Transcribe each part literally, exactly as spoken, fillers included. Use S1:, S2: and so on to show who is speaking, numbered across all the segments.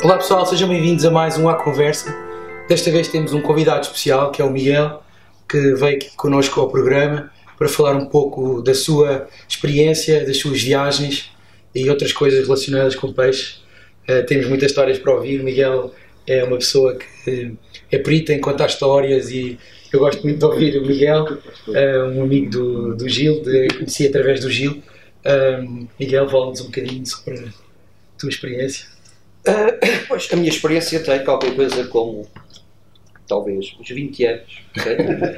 S1: Olá pessoal, sejam bem-vindos a mais um À Conversa. Desta vez temos um convidado especial, que é o Miguel, que veio aqui connosco ao programa para falar um pouco da sua experiência, das suas viagens e outras coisas relacionadas com peixe. Uh, temos muitas histórias para ouvir. O Miguel é uma pessoa que é perita em contar histórias e eu gosto muito de ouvir o Miguel, uh, um amigo do, do Gil, de, conheci através do Gil. Uh, Miguel, fala-nos um bocadinho sobre a tua experiência.
S2: Uh, pois, a minha experiência tem qualquer coisa como, talvez, uns vinte anos, okay?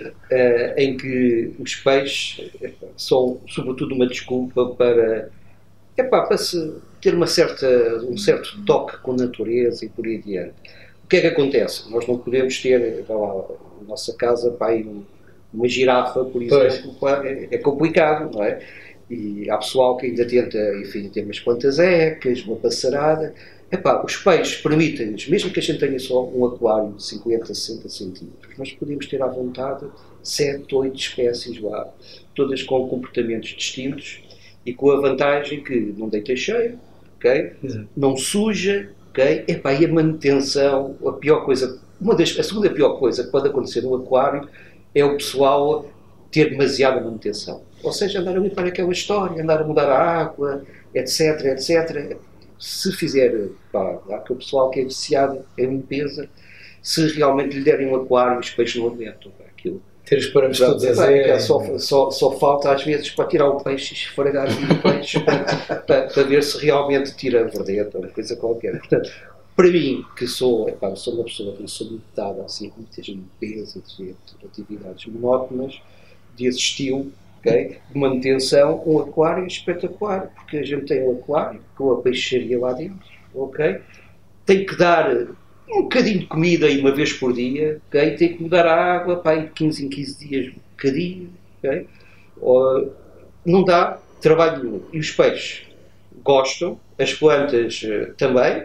S2: uh, em que os peixes são, sobretudo, uma desculpa para, epá, para se ter uma certa, um certo toque com a natureza e por aí adiante. O que é que acontece? Nós não podemos ter, lá, na nossa casa, pá, uma girafa, por exemplo, pá, é, é complicado, não é? E há pessoal que ainda tenta, enfim, ter umas quantas ecas, uma passarada. Epá, os peixes permitem-nos, mesmo que a gente tenha só um aquário de cinquenta, sessenta centímetros, nós podemos ter à vontade sete, oito espécies lá, todas com comportamentos distintos e com a vantagem que não deita cheio, okay? Não suja, okay? Epá, e a manutenção, a pior coisa, uma das, a segunda pior coisa que pode acontecer no aquário é o pessoal ter demasiada manutenção. Ou seja, andar a limpar aquela história, andar a mudar a água, etc, etcétera. Se fizer, pá, há aquele pessoal que é viciado em limpeza, se realmente lhe derem um aquário, os peixes não aguentam. Aquilo.
S1: Ter os parâmetros todos a zero.
S2: Só, só, só falta às vezes para tirar o peixe e esfregar o peixe para, para, para ver se realmente tira a verdeta ou uma coisa qualquer. Portanto, para mim, que sou, epá, sou uma pessoa que não sou muito dada assim, a muitas limpezas, atividades monótonas desse estilo, okay? De manutenção, um aquário é espetacular, porque a gente tem um aquário com a peixaria lá dentro, ok? Tem que dar um bocadinho de comida aí uma vez por dia, okay? Tem que mudar a água, pá, de quinze em quinze dias um bocadinho, okay? Ou, não dá trabalho nenhum. E os peixes gostam, as plantas uh, também,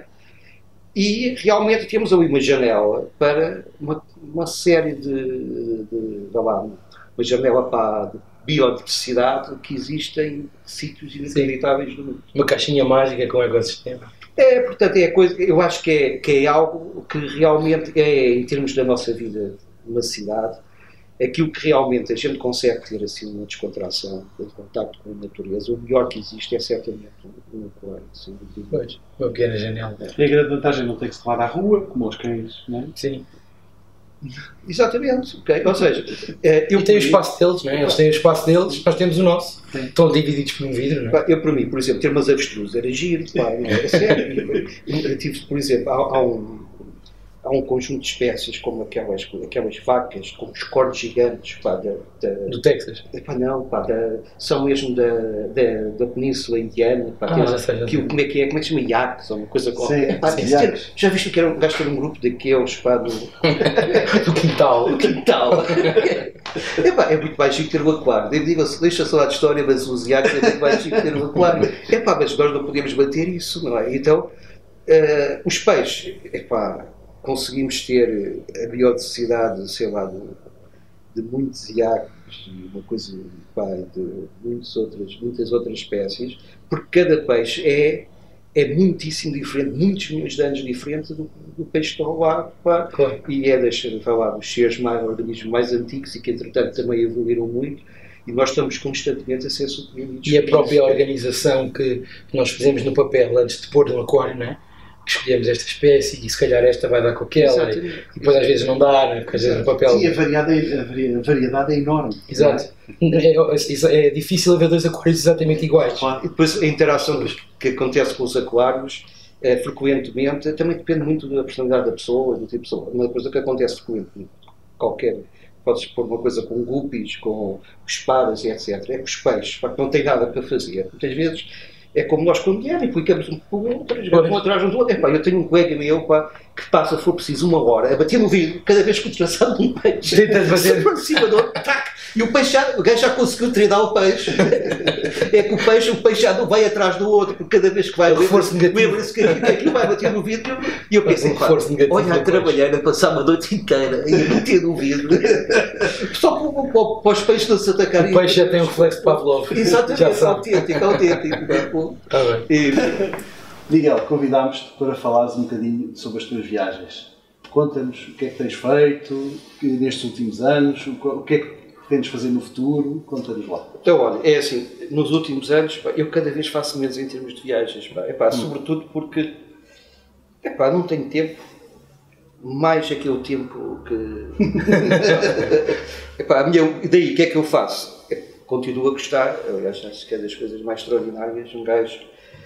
S2: e realmente temos ali uma janela para uma, uma série de, de, de lá, uma janela para de biodiversidade que existe em sítios inacreditáveis do mundo.
S1: Uma caixinha mágica com o ecossistema.
S2: É, portanto, é coisa, eu acho que é, que é algo que realmente é, em termos da nossa vida numa cidade, aquilo que realmente a gente consegue ter assim uma descontração, um contacto com a natureza, o melhor que existe é certamente um aquário.
S1: Pois, uma pequena janela.
S3: E a grande vantagem é não ter que se levar à rua, como os cães, não é?
S1: Sim.
S2: Exatamente, ok? Ou seja, eu
S1: e tem o espaço deles, não é? Eles têm o espaço deles, nós temos o nosso. Sim. Estão divididos por um vidro, não é?
S2: Eu, para mim, por exemplo, ter umas avestruzes era giro, pá, não era sério. Eu tive, por exemplo, há, há, um, há um conjunto de espécies como aquelas, aquelas vacas com os cornos gigantes, pá, da, da,
S1: do Texas?
S2: Pá, não, pá, da, são mesmo da, da, da Península Indiana, pá,
S1: ah, já sei, já
S2: que, como é que é, como é que se chama? Yaks, ou uma coisa qualquer.
S3: Sim,
S2: pá,
S3: sim,
S2: ter, já viste que era um gajo ter um grupo daqueles, pá, do...
S1: do quintal.
S2: Do quintal. É, pá, é muito mais chique ter um aquário. Diga-se, deixa só a história, mas os Yaks é muito mais chique ter um aquário. É pá, mas nós não podemos manter isso, não é? Então, uh, os peixes, é pá, conseguimos ter a biodiversidade, sei lá, de, de muitos iacos e uma coisa, pá, de muitas outras, muitas outras espécies, porque cada peixe é, é muitíssimo diferente, muitos milhões de anos diferente do, do peixe que está ao lado, pá,
S1: claro.
S2: E é, deixa-me falar, dos seres mais, organismos mais antigos e que, entretanto, também evoluíram muito, e nós estamos constantemente a ser surpreendidos.
S1: E a própria organização que nós fizemos no papel antes de pôr no aquário, não é? Que escolhemos esta espécie e se calhar esta vai dar com aquela e, e depois às vezes não dá, né? Porque às vezes no papel...
S3: Sim, a variedade, a variedade é enorme.
S1: Exato. É, é, é difícil haver dois aquários exatamente iguais.
S2: E depois a interação que acontece com os aquários, é, frequentemente, também depende muito da personalidade da pessoa, do tipo de pessoa. Uma coisa que acontece frequentemente, qualquer... Podes pôr uma coisa com guppies, com espadas e etcétera. É com os peixes, porque não tem nada para fazer. Muitas vezes... É como nós com dinheiro, implicamos um com o outro, um atrás do outro. Epá, eu tenho um colega meu, pá, que passa, se for preciso, uma hora a bater no vidro cada vez que o traçado de um peixe.
S1: Tenta fazer.
S2: Por cima do outro, tac, e o peixe já, o gajo já conseguiu treinar o peixe. É que o peixe, o peixe já não vai atrás do outro, porque cada vez que vai, lembra-se que aquilo vai bater no vidro. E eu pensei, pá, olha a trabalhar, a passar uma noite inteira e a bater no vidro. Só para, para, para os peixes não se atacarem.
S1: O peixe já tem um reflexo de Pavlov.
S2: Exatamente, autêntico, autêntico.
S1: Tá bem.
S2: E,
S3: Miguel, convidámos-te para falares um bocadinho sobre as tuas viagens. Conta-nos o que é que tens feito nestes últimos anos, o que é que pretendes fazer no futuro, conta-nos lá.
S2: Então, olha, é assim, nos últimos anos, pá, eu cada vez faço menos em termos de viagens, pá, epá, hum. sobretudo porque epá, não tenho tempo, mais aquele tempo que... epá, a minha, daí, o que é que eu faço? É, continuo a gostar, aliás, acho que é das coisas mais extraordinárias, um gajo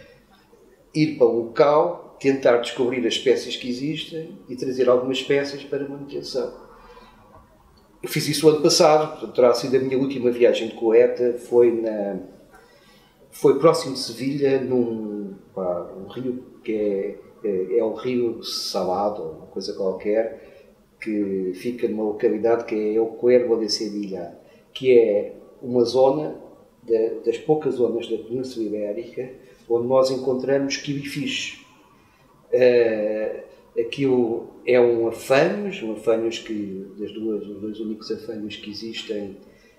S2: ir para um local, tentar descobrir as espécies que existem e trazer algumas espécies para manutenção. Eu fiz isso o ano passado, portanto, terá sido a minha última viagem de coeta, foi, na, foi próximo de Sevilha, num pá, um rio que é, é, é o Rio Salado, uma coisa qualquer, que fica numa localidade que é o Cuervo de Sevilla, que é uma zona, de, das poucas zonas da Península Ibérica, onde nós encontramos kiwifish. Uh, Aquilo é um afanhos, um afanhos que, das duas, os dois únicos afanhos que existem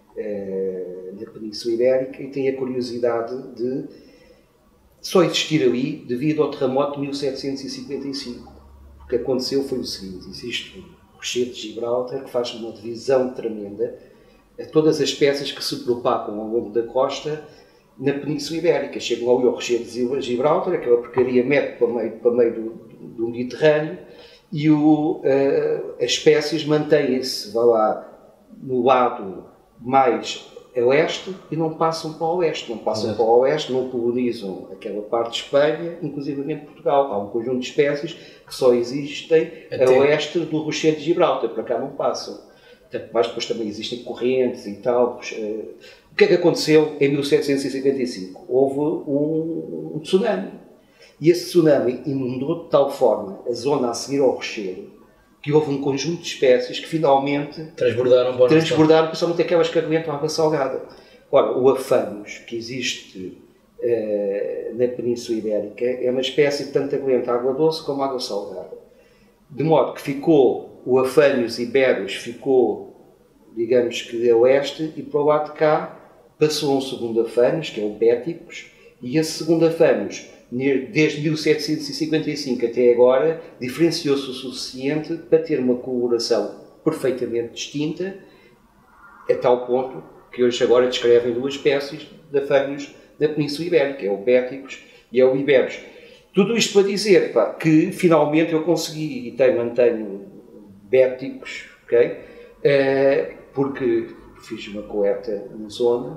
S2: uh, na Península Ibérica, e tem a curiosidade de só existir ali devido ao terremoto de mil setecentos e cinquenta e cinco. O que aconteceu foi o seguinte: existe o rochedo de Gibraltar, que faz uma divisão tremenda a todas as espécies que se propagam ao longo da costa na Península Ibérica. Chegam ali ao rochedo de Gibraltar, aquela porcaria mete para meio, para meio do do Mediterrâneo, e o, uh, as espécies mantêm-se, vá lá, no lado mais a oeste e não passam para o oeste. Não passam Exato. Para o oeste, não colonizam aquela parte de Espanha, inclusive Portugal. Há um conjunto de espécies que só existem Até. a oeste do rochedo de Gibraltar, para cá não passam. Mas depois também existem correntes e tal. O que é que aconteceu em mil setecentos e cinquenta e cinco? Houve um, um tsunami. E esse tsunami inundou de tal forma a zona a seguir ao rochedo que houve um conjunto de espécies que finalmente
S1: transbordaram, para
S2: transbordaram principalmente aquelas que aguentam água salgada. Ora, o afanhos, que existe uh, na Península Ibérica, é uma espécie que tanto aguenta água doce como água salgada. De modo que ficou, o afanhos iberos ficou, digamos que a oeste, e para o lado de cá passou um segundo afanhos, que é o béticos, e esse segundo afanhos, desde mil setecentos e cinquenta e cinco até agora, diferenciou-se o suficiente para ter uma coloração perfeitamente distinta, a tal ponto que hoje agora descrevem duas espécies de afanhos da Península Ibérica, é o béticos e é o iberos. Tudo isto para dizer, pá, que finalmente eu consegui, e tenho, mantenho béticos, ok? Uh, porque fiz uma coeta na zona,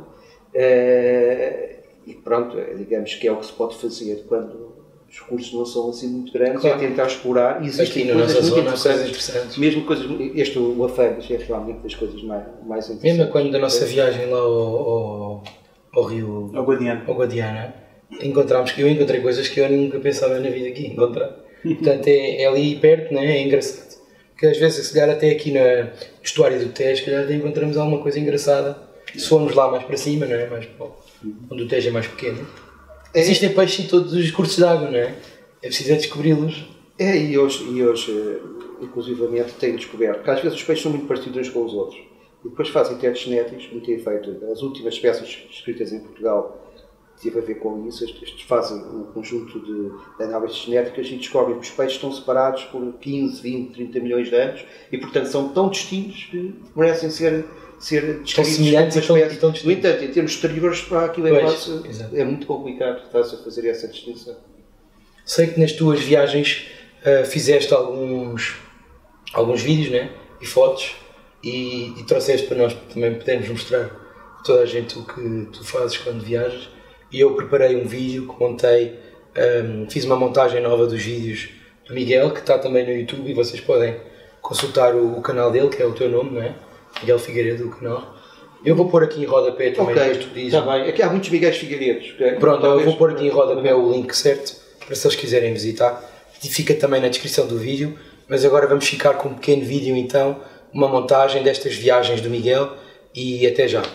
S2: uh, e pronto, digamos que é o que se pode fazer quando os cursos não são assim muito grandes, claro. É tentar explorar. E existem coisas muito zona, interessantes, coisas interessantes. Mesmo coisas, este, o afanhos, é realmente das coisas mais, mais interessantes.
S1: Mesmo quando da nossa viagem lá ao, ao, ao Rio,
S3: ao Guadiana,
S1: ao Guadiana encontramos, que eu encontrei coisas que eu nunca pensava na vida aqui encontrar. Portanto, é, é ali perto, né? É engraçado. Porque às vezes, se calhar até aqui na, no estuário do Tejo, se calhar até encontramos alguma coisa engraçada. Se formos lá mais para cima, não é? Mais para, onde o Tejo é mais pequeno. É. Existem peixes em todos os cursos de água, não é? É preciso descobri-los.
S2: É, e hoje, e hoje inclusivamente, tenho descoberto que às vezes os peixes são muito parecidos uns com os outros. E depois fazem testes genéticos, muito bem feito. As últimas espécies escritas em Portugal tive a ver com isso. Estes fazem um conjunto de análises genéticas e descobrem que os peixes estão separados por quinze, vinte, trinta milhões de anos e, portanto, são tão distintos que merecem ser, ser descritos como uma espécie. Tão, tão no entanto, em termos exteriores, para aquilo é, quase, é muito complicado estás a fazer essa distinção.
S1: Sei que nas tuas viagens uh, fizeste alguns, alguns vídeos, né? E fotos e, e trouxeste para nós também podermos mostrar a toda a gente o que tu fazes quando viajas. E eu preparei um vídeo que montei, um, fiz uma montagem nova dos vídeos do Miguel, que está também no YouTube, e vocês podem consultar o, o canal dele, que é o teu nome, não é? Miguel Figueiredo, o canal. Eu vou pôr aqui em rodapé também,
S2: okay,
S1: depois tu dizes.
S2: Está bem, aqui há muitos Miguéis Figueiredos. Okay?
S1: Pronto, Talvez... eu vou pôr aqui em rodapé o link certo, para se eles quiserem visitar. E fica também na descrição do vídeo, mas agora vamos ficar com um pequeno vídeo então, uma montagem destas viagens do Miguel, e até já.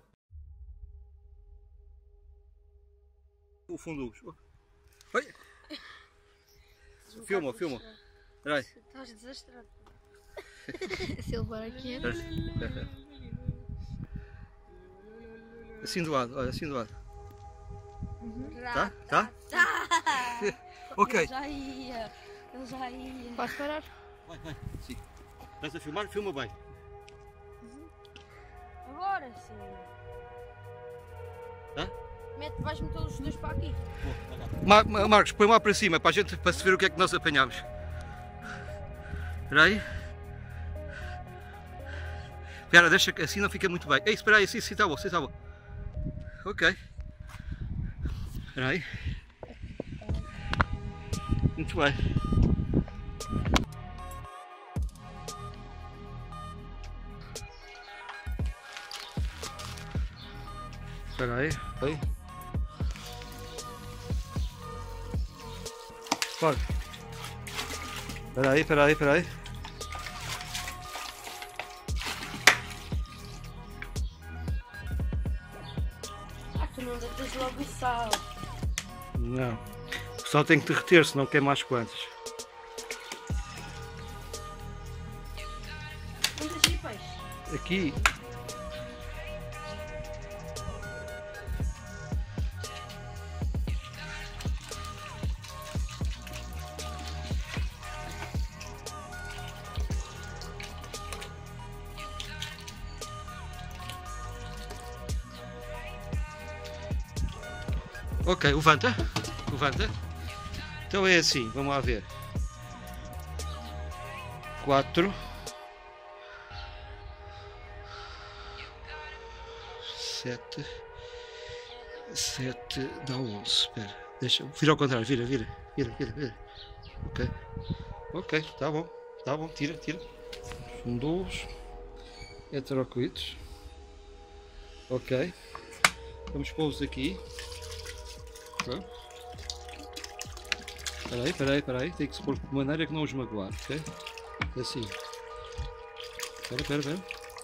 S4: O fundo. Olha! Filma, filma. Olha aí.
S5: Estás desastrado. Se ele levar aqui.
S4: Assim do lado, olha, assim do lado.
S5: Uhum.
S4: Tá? Tá?
S5: Tá!
S4: Ok.
S5: Ele já ia. Ele já ia. Posso parar?
S4: Vai, vai. Sim. Estás a filmar? Filma bem.
S5: Agora sim.
S4: Tá?
S5: Mete, vais meter os dois para aqui.
S4: Ma Ma Marcos, põe lá para cima para a gente para se ver o que é que nós apanhamos. Espera aí. Espera, deixa que assim não fica muito bem. Ei, espera aí, assim, assim está bom, assim está bom. Ok. Espera aí. Muito bem. Espera aí, aí. Pode. Espera aí, espera aí, espera aí.
S5: Ah, tu não deitas logo o sal.
S4: Não. O sal tem que derreter, senão queima as plantas.
S5: Onde deixei peixe?
S4: Aqui. Ok, levanta, levanta. Então é assim, vamos lá ver. Quatro. Sete. Sete dá onze. Espera, deixa, vira ao contrário, vira, vira, vira, vira, vira. Ok. Ok, tá bom, tá bom, tira, tira. Fundos. Heteroclitos. Ok. Vamos pô-los aqui. Espera aí, espera aí, espera aí, tem que se pôr de maneira que não os magoar, ok? Assim. Espera, espera, espera.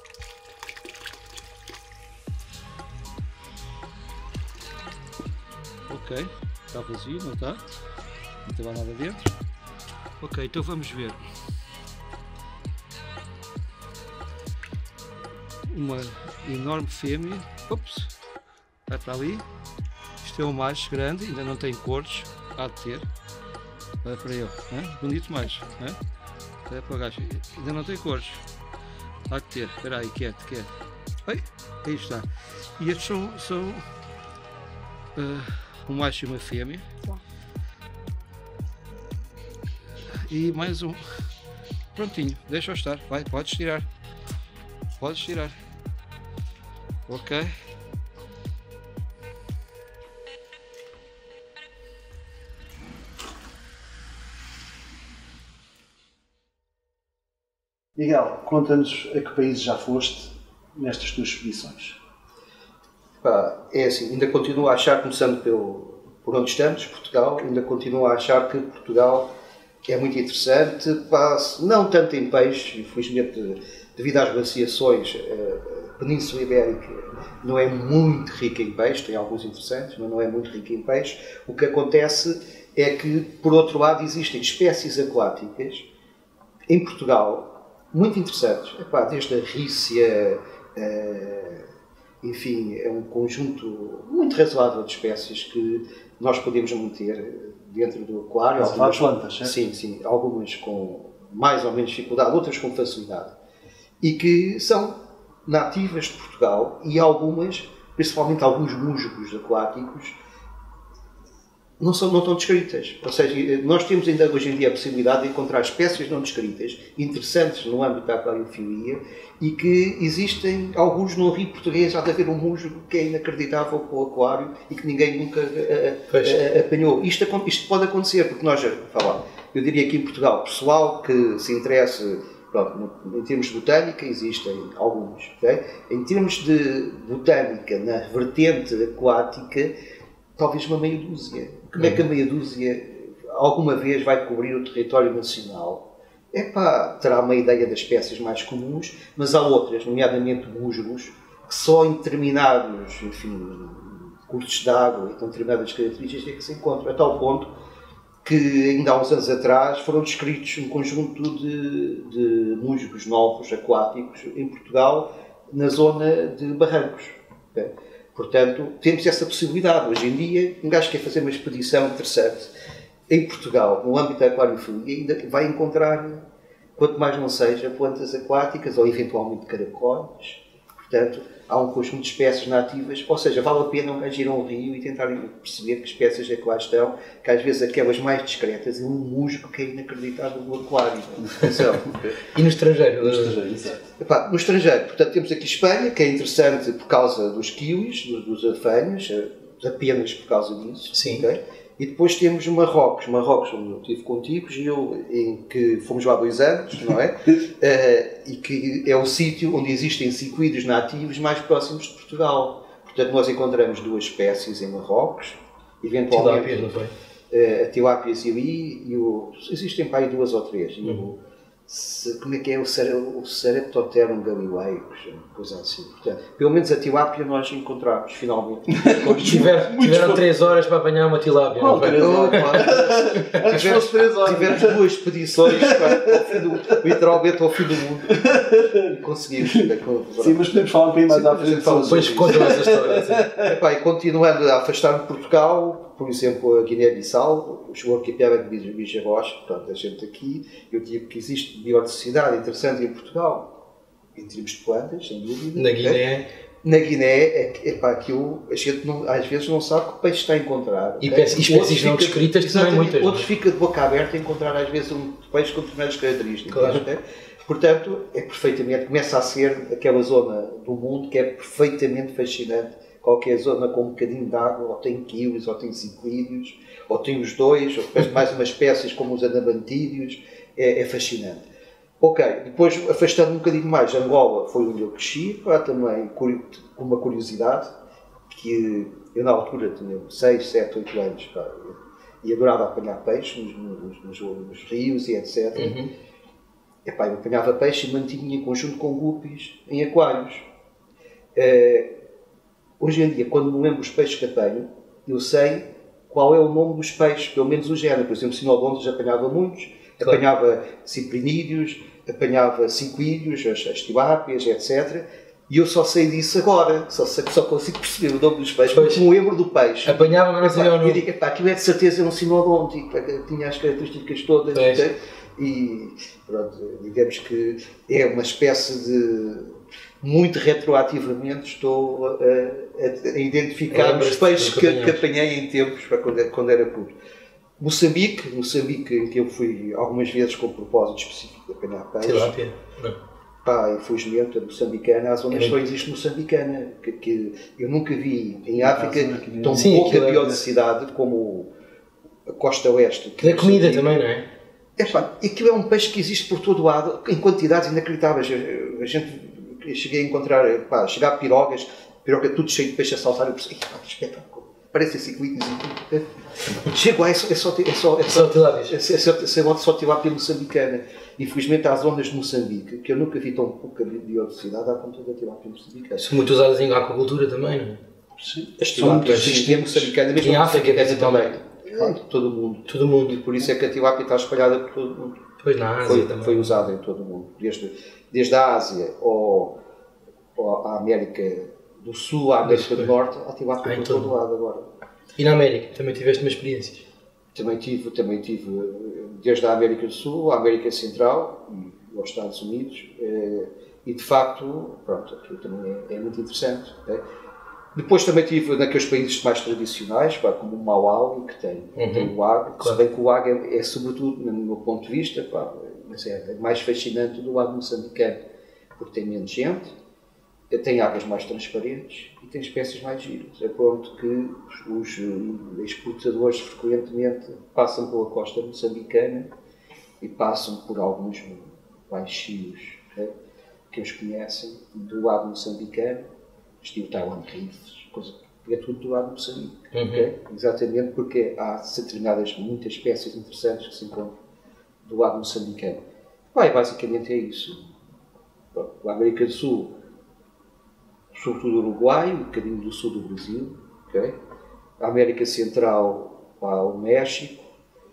S4: Ok, está vazio, não está? Não tem lá nada dentro. Ok, então vamos ver. Uma enorme fêmea. Ops! Vai para ali. Este é o mais grande, ainda não tem cores, há de ter. Olha para ele, hein? Bonito mais, hein? Olha para o gajo, ainda não tem cores, há de ter. Espera aí, quieto, quieto. Oi, aí está. E estes são, são uh, um macho e uma fêmea. E mais um. Prontinho, deixa-o estar, vai, podes tirar. Podes tirar. Ok.
S3: Miguel, conta-nos a que países já foste nestas tuas expedições.
S2: Pá, é assim, ainda continuo a achar, começando pelo, por onde estamos, Portugal, ainda continuo a achar que Portugal é muito interessante, pá, não tanto em peixe, infelizmente devido às glaciações, a Península Ibérica não é muito rica em peixe, tem alguns interessantes, mas não é muito rica em peixe. O que acontece é que, por outro lado, existem espécies aquáticas em Portugal muito interessantes, epá, desde a rícia, uh, enfim, é um conjunto muito razoável de espécies que nós podemos manter dentro do aquário.
S3: Algumas plantas, é?
S2: Sim, sim, algumas com mais ou menos dificuldade, outras com facilidade. E que são nativas de Portugal e algumas, principalmente alguns musgos aquáticos, não, são, não estão descritas. Ou seja, nós temos ainda hoje em dia a possibilidade de encontrar espécies não descritas, interessantes no âmbito da aquariofilia, e que existem alguns no rio português. Há de haver um musgo que é inacreditável para o aquário e que ninguém nunca uh, uh, apanhou. Isto, isto pode acontecer, porque nós, fala, eu diria que em Portugal, pessoal que se interesse, pronto, em termos de botânica, existem alguns. Okay? Em termos de botânica, na vertente aquática, talvez uma meia dúzia. Como é que a meia dúzia alguma vez vai cobrir o território nacional? Epá, terá uma ideia das espécies mais comuns, mas há outras, nomeadamente musgos, que só em determinados, enfim, cursos de água e com determinadas características é que se encontram, a tal ponto que ainda há uns anos atrás foram descritos um conjunto de, de musgos novos, aquáticos, em Portugal, na zona de Barrancos. Okay? Portanto, temos essa possibilidade. Hoje em dia, um gajo quer fazer uma expedição interessante, em Portugal, no âmbito da aquariofilia, ainda vai encontrar, quanto mais não seja, plantas aquáticas ou eventualmente caracóis. Portanto, há um conjunto de espécies nativas, ou seja, vale a pena um gajo ir a um rio e tentar perceber que espécies é que lá estão, que às vezes aquelas mais discretas é um musgo que é inacreditável no aquário. Atenção.
S1: E no estrangeiro?
S3: No estrangeiro, exato.
S2: Epá, no estrangeiro, portanto, temos aqui Espanha, que é interessante por causa dos kiwis, dos, dos afanhos, apenas por causa disso.
S1: Sim.
S2: Okay? E depois temos Marrocos, Marrocos onde eu estive contigo, e eu, em que fomos lá há dois anos, não é? uh, e que é o sítio onde existem ciclídeos nativos mais próximos de Portugal. Portanto, nós encontramos duas espécies em Marrocos, eventualmente
S1: Tilápias, não foi?
S2: Uh, a tilápias ali, e o, existem para aí duas ou três. E o, se, como é que é o, o Sareptoterum galilei, coisa assim. Portanto, pelo menos a tilápia nós encontramos, finalmente.
S1: Tiver, tiveram três horas para apanhar uma tilápia.
S3: Qual três horas?
S2: Tivemos,
S3: fosse três horas.
S2: tivemos duas expedições pá, ao fim do, literalmente ao fim do mundo e conseguimos.
S3: Sim, mas podemos falar um bocadinho mais à frente.
S1: Depois contam essa história.
S2: Epá, e continuando a afastar-me de Portugal, por exemplo, a Guiné-Bissau, o arquipélago de Bijabós, portanto, a gente aqui, eu digo que existe biodiversidade interessante em Portugal, em termos de plantas, sem dúvida.
S1: Na Guiné.
S2: Na Guiné, epá, aquilo, a gente não, às vezes não sabe que peixe está a encontrar.
S1: E okay? espécies não descritas também muitas.
S2: Outros ficam de boca aberta a encontrar às vezes um peixe com determinadas características.
S1: Claro.
S2: Okay? Portanto, é perfeitamente, começa a ser aquela zona do mundo que é perfeitamente fascinante. Qualquer zona com um bocadinho de água, ou tem kiwis, ou tem ciclídeos, ou tem os dois, ou mais umas espécies como os anabantídeos, é, é fascinante. Ok, depois afastando um bocadinho mais, Angola foi onde eu cresci, pá, também com uma curiosidade, que eu na altura tinha seis, sete, oito anos, pá, e adorava apanhar peixe nos, nos, nos, nos rios e etcétera.
S1: Uhum.
S2: Epá, eu apanhava peixe e mantinha em conjunto com guppies em aquários. Uh, hoje em dia, quando me lembro dos peixes que apanho, eu sei qual é o nome dos peixes, pelo menos o género. Por exemplo, sinodontes apanhava muitos, claro. Apanhava ciprinídeos, apanhava cinquídeos, as, as tilápias, etcétera. E eu só sei disso agora, só, sei, só consigo perceber o nome dos peixes, porque me lembro do peixe.
S1: Apanhava, mas não sabia o nome.
S2: Eu digo, pá, aquilo é de certeza um sinodonte, tinha as características todas. Okay? E pronto, digamos que é uma espécie de... Muito retroativamente estou a, a, a identificar os peixes que, que apanhei em tempos, para quando, quando era puto. Moçambique, Moçambique, em que eu fui algumas vezes com propósito específico de apanhar peixe.
S1: Tilápia.
S2: Pá, infelizmente, a moçambicana, a zona é. Só existe moçambicana, que, que eu nunca vi em África é tão sim, pouca biodiversidade é. Como a costa oeste.
S1: Da comida também, não é?
S2: É pá, aquilo é um peixe que existe por todo o lado, em quantidades inacreditáveis. A gente... Eu cheguei a encontrar, pá, chegar a pirogas, piroga tudo cheio de peixe a saltar, eu pensei, pá, que espetáculo, parece ciclídeos e tudo. Chego lá, é só, é só, é só, é só,
S1: tilápias.
S2: É só, é só, só tilápia moçambicana. Infelizmente há zonas de Moçambique que eu nunca vi tão pouca biodiversidade à conta da tilápia moçambicana.
S1: São muito usadas em aquacultura também, não é?
S2: Sim. As tilápias, sim, moçambicana, mesmo
S1: em África
S2: também. Claro, todo o mundo.
S1: Todo o mundo.
S2: E por isso é que a tilápia está espalhada por todo o mundo.
S1: Pois na Ásia
S2: foi,
S1: também.
S2: Foi usada em todo o mundo. Desde, desde a Ásia ou, ou a América do Sul, à América do Norte, a tilápia por todo o lado agora.
S1: E na América? Também tiveste uma experiência?
S2: Também tive, também tive, desde a América do Sul, a América Central e aos Estados Unidos. E de facto, pronto, aquilo também é, é muito interessante. É? Depois também estive naqueles países mais tradicionais, pá, como o Malawi, que tem, uhum. tem o agro, claro. Se bem que o agro é, é sobretudo, no meu ponto de vista, pá, mas é, é mais fascinante do agro moçambicano, porque tem menos gente, tem águas mais transparentes e tem espécies mais giras, a ponto que os, os exportadores frequentemente passam pela costa moçambicana e passam por alguns baixios, okay, que eles conhecem, do agro moçambicano, estilo Taiwan Reefs, coisa que é tudo do lado do Moçambique. Uhum. Okay? Exatamente porque há determinadas, muitas espécies interessantes que se encontram do lado moçambicano. Bem, basicamente é isso. A América do Sul, sobretudo o Uruguai, um bocadinho do sul do Brasil, okay? A América Central, lá, o México,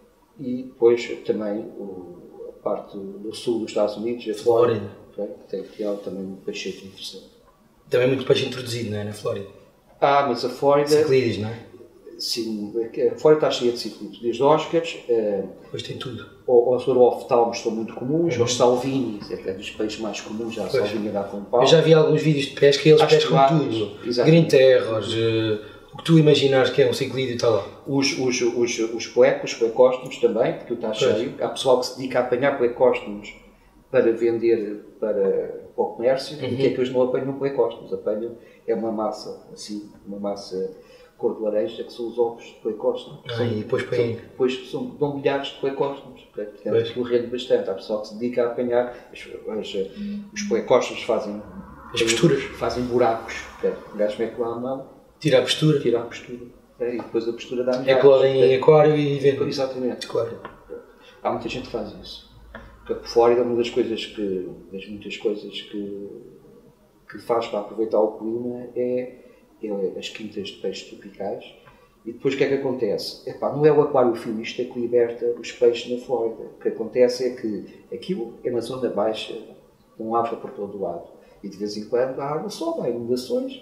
S2: e depois também o, a parte do sul dos Estados Unidos, a Flórida, okay? Tem que ter também um peixe interessante.
S1: Também muito peixe introduzido, não é? Na Flórida.
S2: Ah, mas a Flórida...
S1: Ciclídeos, não é?
S2: sim, fora está cheia de ciclídeos, desde Oscars,
S1: Depois tem tudo.
S2: os oroftalmos são muito comuns, uhum. os salvinis, é que é dos peixes mais comuns, já a salvinha dá com pau.
S1: Eu já vi alguns vídeos de pesca e eles
S2: Acho
S1: pescam tudo. Green terras, uh, o que tu imaginares que é um ciclídeo está lá.
S2: Os, os, os, os poecos, os poecóstomos também, porque está cheio. Há pessoal que se dedica a apanhar poecóstomos para vender para, para o comércio, uhum. e que é que eles não apanham poecóstomos, apanham, é uma massa, assim, uma massa cor de laranja, que são os ovos de poecóstomos.
S1: Ah, e depois põem...
S2: Depois são, dão milhares de poecóstomos, portanto aquilo rende bastante. Há pessoal que se dedica a apanhar, as, as, os poecóstomos fazem...
S1: As posturas.
S2: Fazem buracos, portanto, o gajo mete lá a mão,
S1: tira a postura,
S2: tira a postura, é, e depois a postura dá
S1: milhares. É cloro em aquário e vende.
S2: Exatamente.
S1: Claro.
S2: Há muita gente que faz isso. Porque a Flórida, uma das coisas que, das muitas coisas que, que faz para aproveitar o clima é, é as quintas de peixes tropicais. E depois o que é que acontece? Epá, não é o aquário finista que liberta os peixes na Flórida. O que acontece é que aquilo é na zona baixa, não há por todo o lado. E de vez em quando há água sobe, há inundações,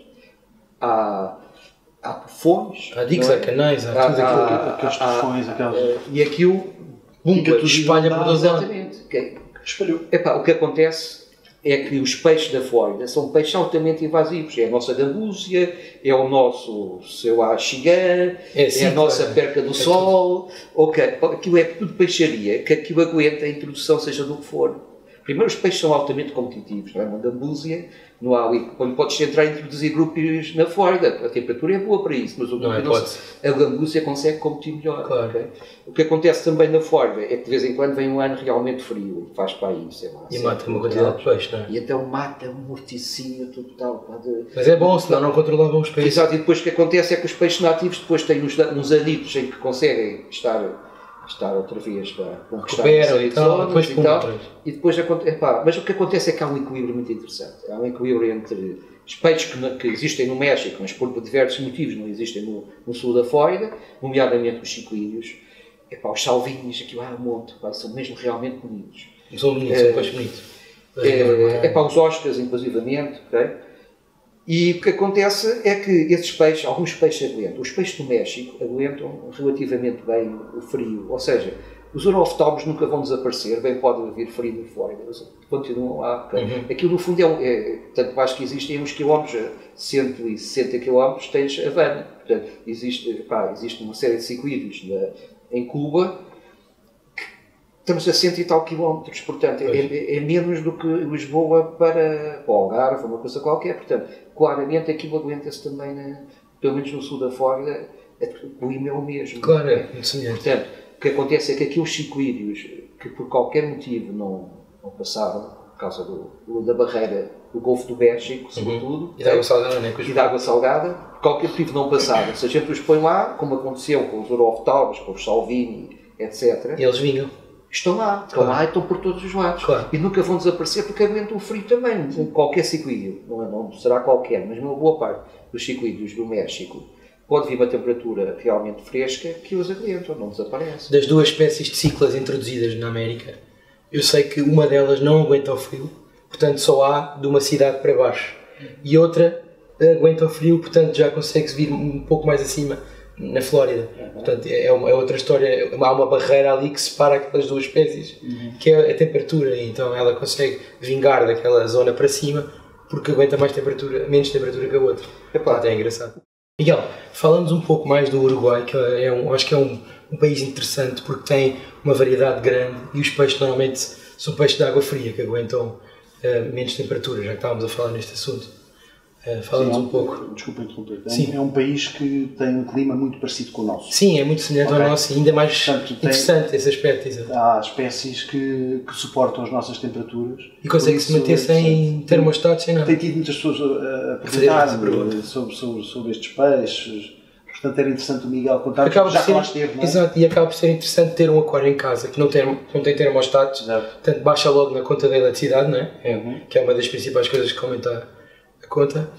S2: há, há tufões.
S1: Há diques, há canais, há, há tudo aquilo.
S3: Aqueles tufões, aqueles...
S2: E aquilo
S1: Pumba, espalha por todos os lados.
S2: Exatamente. Espalhou. Epá, o que acontece é que os peixes da Flórida são peixes altamente invasivos. É a nossa gambúzia, é o nosso, sei lá, xigã, é, é a nossa é. perca do é sol. Tudo. Ok, aquilo é tudo peixaria, que aquilo aguenta a introdução, seja do que for. Primeiro, os peixes são altamente competitivos, não é? Uma gambúzia, não há ali, quando podes entrar e introduzir grupos na Flórida, a temperatura é boa para isso, mas o não é, não se, a gambúzia consegue competir melhor.
S1: Claro.
S2: Okay? O que acontece também na Flórida é que de vez em quando vem um ano realmente frio, faz para aí, sei lá.
S1: E mata uma quantidade de peixe, não é?
S2: E então mata um morticínio total. Pode...
S1: Mas é bom, senão não controlavam os peixes.
S2: Exato, e depois o que acontece é que os peixes nativos depois têm uns, uns anitos em que conseguem estar... estar outra vez para conquistar
S1: e tal, depois
S2: e tal, e depois acontece, epá, mas o que acontece é que há um equilíbrio muito interessante, há um equilíbrio entre os peixes que, que existem no México, mas por diversos motivos não existem no, no sul da Flórida, nomeadamente os ciclídeos, epá, os salvinhos, aqui há um monte, epá, são mesmo realmente bonitos.
S1: São bonitos, é, são peixes bonitos.
S2: É, epá, os oscars, inclusivamente, ok? E o que acontece é que esses peixes, alguns peixes aguentam. Os peixes do México aguentam relativamente bem o frio. Ou seja, os oroftalmos nunca vão desaparecer, bem pode haver frio na Flórida, continuam lá. Uhum. Aquilo no fundo é, um, é tanto mais que existem uns quilómetros, cento e sessenta quilómetros, tens Havana. Portanto, existe, pá, existe uma série de ciclídeos na, em Cuba. Estamos a cento e tal quilómetros, portanto, é, é menos do que Lisboa para, para o Algarve, uma coisa qualquer. Portanto, claramente aquilo aguenta-se também, na, pelo menos no sul da Flórida, o clima é o mesmo.
S1: Claro, é muito semelhante.
S2: Portanto, o que acontece é que aqueles ciclídeos que por qualquer motivo não, não passavam, por causa do, da barreira do Golfo do México, sobretudo,
S1: uhum. e da água salgada, né?
S2: E da água salgada, por qualquer motivo não passavam. Se a gente os põe lá, como aconteceu com os oroftalmos, com os salvini, etcétera.
S1: E eles vinham.
S2: Estão lá, estão claro. lá e estão por todos os lados.
S1: Claro.
S2: E nunca vão desaparecer porque aguentam o frio também. Qualquer ciclídeo, não, é, não será qualquer, mas uma boa parte dos ciclídeos do México pode vir uma temperatura realmente fresca que os aguentam, não desaparecem.
S1: Das duas espécies de ciclas introduzidas na América, eu sei que uma delas não aguenta o frio, portanto só há de uma cidade para baixo. E outra aguenta o frio, portanto já consegue vir um pouco mais acima, na Flórida. Uhum. Portanto, é, uma, é outra história, há uma barreira ali que separa aquelas duas espécies, uhum. que é a temperatura, então ela consegue vingar daquela zona para cima porque aguenta mais temperatura, menos temperatura que a outra. Portanto, é engraçado. Miguel, falamos um pouco mais do Uruguai, que é um, acho que é um, um país interessante porque tem uma variedade grande e os peixes normalmente são peixes de água fria que aguentam uh, menos temperatura, já que estávamos a falar neste assunto. Uh, Fala-nos um pouco.
S3: Desculpa interromper. É, é um país que tem um clima muito parecido com o nosso.
S1: Sim, é muito semelhante okay. ao nosso e ainda mais Portanto, interessante esse aspecto. Exatamente.
S3: Há espécies que, que suportam as nossas temperaturas.
S1: E conseguem-se manter sem termostatos, sem nada.
S3: Tem tido muitas pessoas a, a perguntar sobre, sobre, sobre estes peixes. Portanto, era interessante o Miguel contar,
S1: acaba
S3: já
S1: ser,
S3: que lá esteve, não é?
S1: Exato, e acaba por ser interessante ter um aquário em casa que não tem, não tem termostatos. Exato. Portanto, baixa logo na conta da eletricidade, não é? Uhum. Que é uma das principais coisas que aumenta a conta.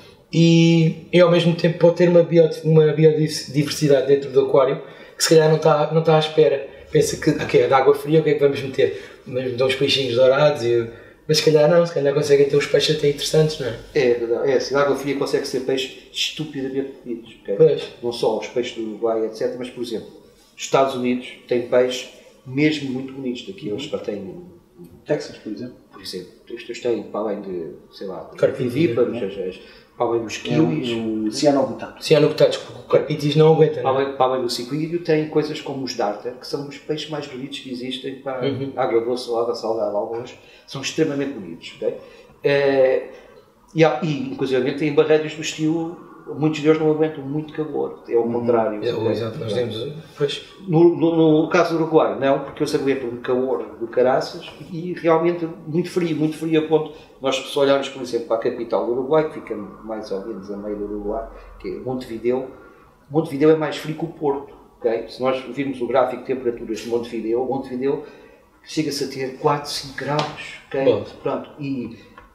S1: E, e ao mesmo tempo pode ter uma, bio, uma biodiversidade dentro do aquário que se calhar não está, não está à espera. Pensa que okay, é de água fria, o que é que vamos meter? Vamos meter uns peixinhos dourados e Mas se calhar não, se calhar conseguem ter os peixes até interessantes, não é?
S2: É, não, é assim, a água fria consegue ser peixe estupidamente bonitos, ok?
S1: Pois.
S2: Não só os peixes do Uruguai, etcétera, mas, por exemplo, os Estados Unidos têm peixes mesmo muito bonitos daqui. Eles para têm,
S3: Texas, por exemplo.
S2: por exemplo, estes têm, para além de, sei lá,
S1: Carpinhos,
S2: vivíparos,
S1: né?
S2: as- as- para além dos
S3: É o,
S2: kiwis,
S3: é o cianobotato.
S1: Se há no botados, o carpitis não aguenta,
S2: para
S1: não é?
S2: além, para além do cicuídeo, tem coisas como os darter, que são os peixes mais bonitos que existem, para
S1: Uhum.
S2: água doce ou água salgada, alguns, são extremamente bonitos, ok? Eh, e, há- e, inclusive, tem barreiras do estilo, muitos deles não aguentam muito calor, é o contrário.
S1: É,
S2: ok?
S1: exato, nós temos. Pois.
S2: No, no- no caso do Uruguai, não, porque eles aguentam um calor do caraças e realmente muito frio, muito frio a ponto. Nós, se olharmos, por exemplo, para a capital do Uruguai, que fica mais ou menos a meio do Uruguai, que é Montevideo, Montevideo é mais frio que o Porto. Okay? Se nós virmos o gráfico de temperaturas de Montevideo, Montevideo chega-se a ter quatro, cinco graus. Okay?
S1: Bom.
S2: Pronto, e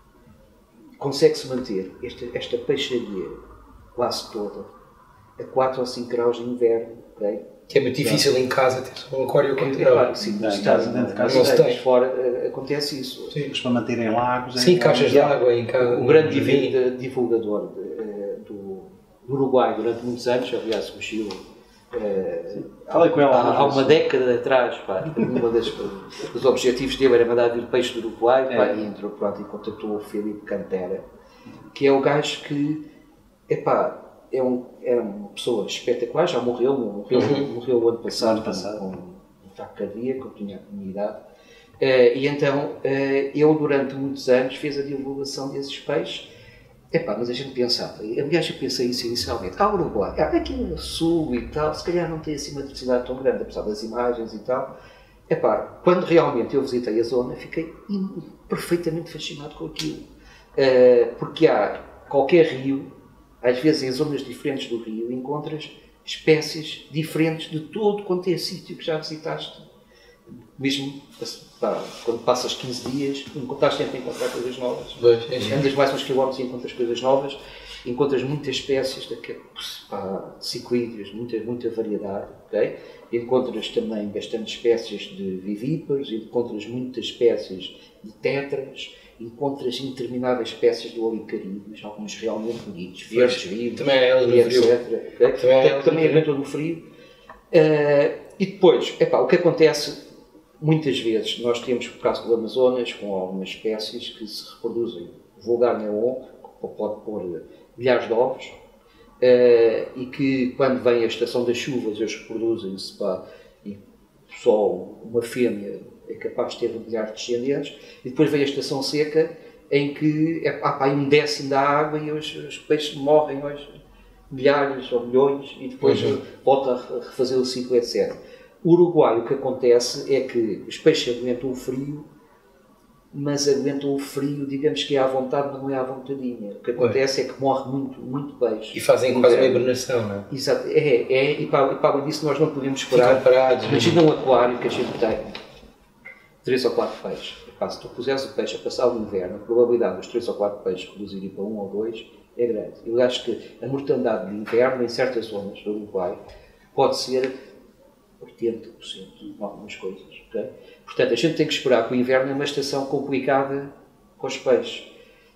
S2: consegue-se manter esta, esta peixaria quase toda a quatro ou cinco graus de inverno. Okay?
S1: Que é muito difícil em casa ter só um aquário com
S2: É
S1: grau.
S2: claro, sim,
S3: Não,
S2: nos
S3: em
S2: Estados
S3: casa, dentro de casa
S2: Unidos,
S1: não se tem.
S2: fora eh, acontece isso.
S1: Sim,
S3: Mas para manterem lagos...
S1: Sim,
S3: é-
S1: caixas de água em casa.
S2: O grande
S1: de vinho.
S2: divi- divulgador de, eh, do, do Uruguai durante muitos anos, aliás, o Chile, eh,
S3: Falei com ela
S2: há, há
S3: algumas
S2: uma
S3: vezes.
S2: década atrás, pá, um dos dos objetivos dele era mandar vir peixe do Uruguai, pá,
S3: É.
S2: e entrou pronto, e contactou o Filipe Cantera, que é o gajo que, epá, é, um, é uma pessoa espetacular, já morreu, morreu,
S1: Uhum.
S2: morreu o ano passado,
S3: Ano passado.
S2: com um ataque cardíaco, tinha a comunidade. Eh, e então, eh, ele durante muitos anos fez a divulgação desses peixes. Epá, mas a gente pensava, aliás eu pensei isso inicialmente, ah, Uruguai, ah, aqui no sul e tal, se calhar não tem assim uma diversidade tão grande, apesar das imagens e tal. Epá, quando realmente eu visitei a zona, fiquei in- perfeitamente fascinado com aquilo. Eh, porque há qualquer rio, às vezes em zonas diferentes do rio, encontras espécies diferentes de todo quanto é sítio que já visitaste. Mesmo pá, quando passas quinze dias, estás sempre a encontrar coisas novas.
S1: Pois, é giro.
S2: Andas mais uns quilómetros e encontras coisas novas, encontras muitas espécies de, pá, de cicuídeos, muita, muita variedade, ok? Encontras também bastantes espécies de vivíparos, encontras muitas espécies de tétras, encontras intermináveis espécies de olicarídeos, alguns realmente bonitos, verdes, vivos,
S1: Também é ela no
S2: e
S1: frio.
S2: etcétera. ok?
S1: Também é ela no
S2: também
S1: frio.
S2: aguentam no frio. Eh, e depois, epá, o que acontece muitas vezes, nós temos, por causa do Amazonas, com algumas espécies que se reproduzem, vulgar neon, que pode pôr milhares de ovos, eh, e que quando vem a estação das chuvas eles reproduzem-se, pá, e só uma fêmea é capaz de ter milhares de descendentes, e depois vem a estação seca em que é, há pá, um décimo da água e os, os peixes morrem hoje, milhares ou milhões, e depois
S1: Uhum.
S2: volta a refazer o ciclo, etcétera. O Uruguai, o que acontece é que os peixes aguentam o frio, mas aguentam o frio, digamos que é à vontade, mas não é à vontadinha. O que acontece é que morre muito, muito peixe.
S1: E fazem
S2: No
S1: quase uma
S2: inverno.
S1: hibernação, não é?
S2: Exato, é, é, e para, e para além disso nós não podemos
S1: Ficam
S2: esperar.
S1: parados.
S2: Imagina um aquário que a gente tem três ou quatro peixes. Epá, se tu puseres o peixe a passar o inverno, a probabilidade dos três ou quatro peixes reduzirem para um ou dois é grande. Eu acho que a mortandade de inverno em certas zonas do Uruguai pode ser oitenta por cento em algumas coisas. Okay? Portanto, a gente tem que esperar que o inverno é uma estação complicada com os peixes.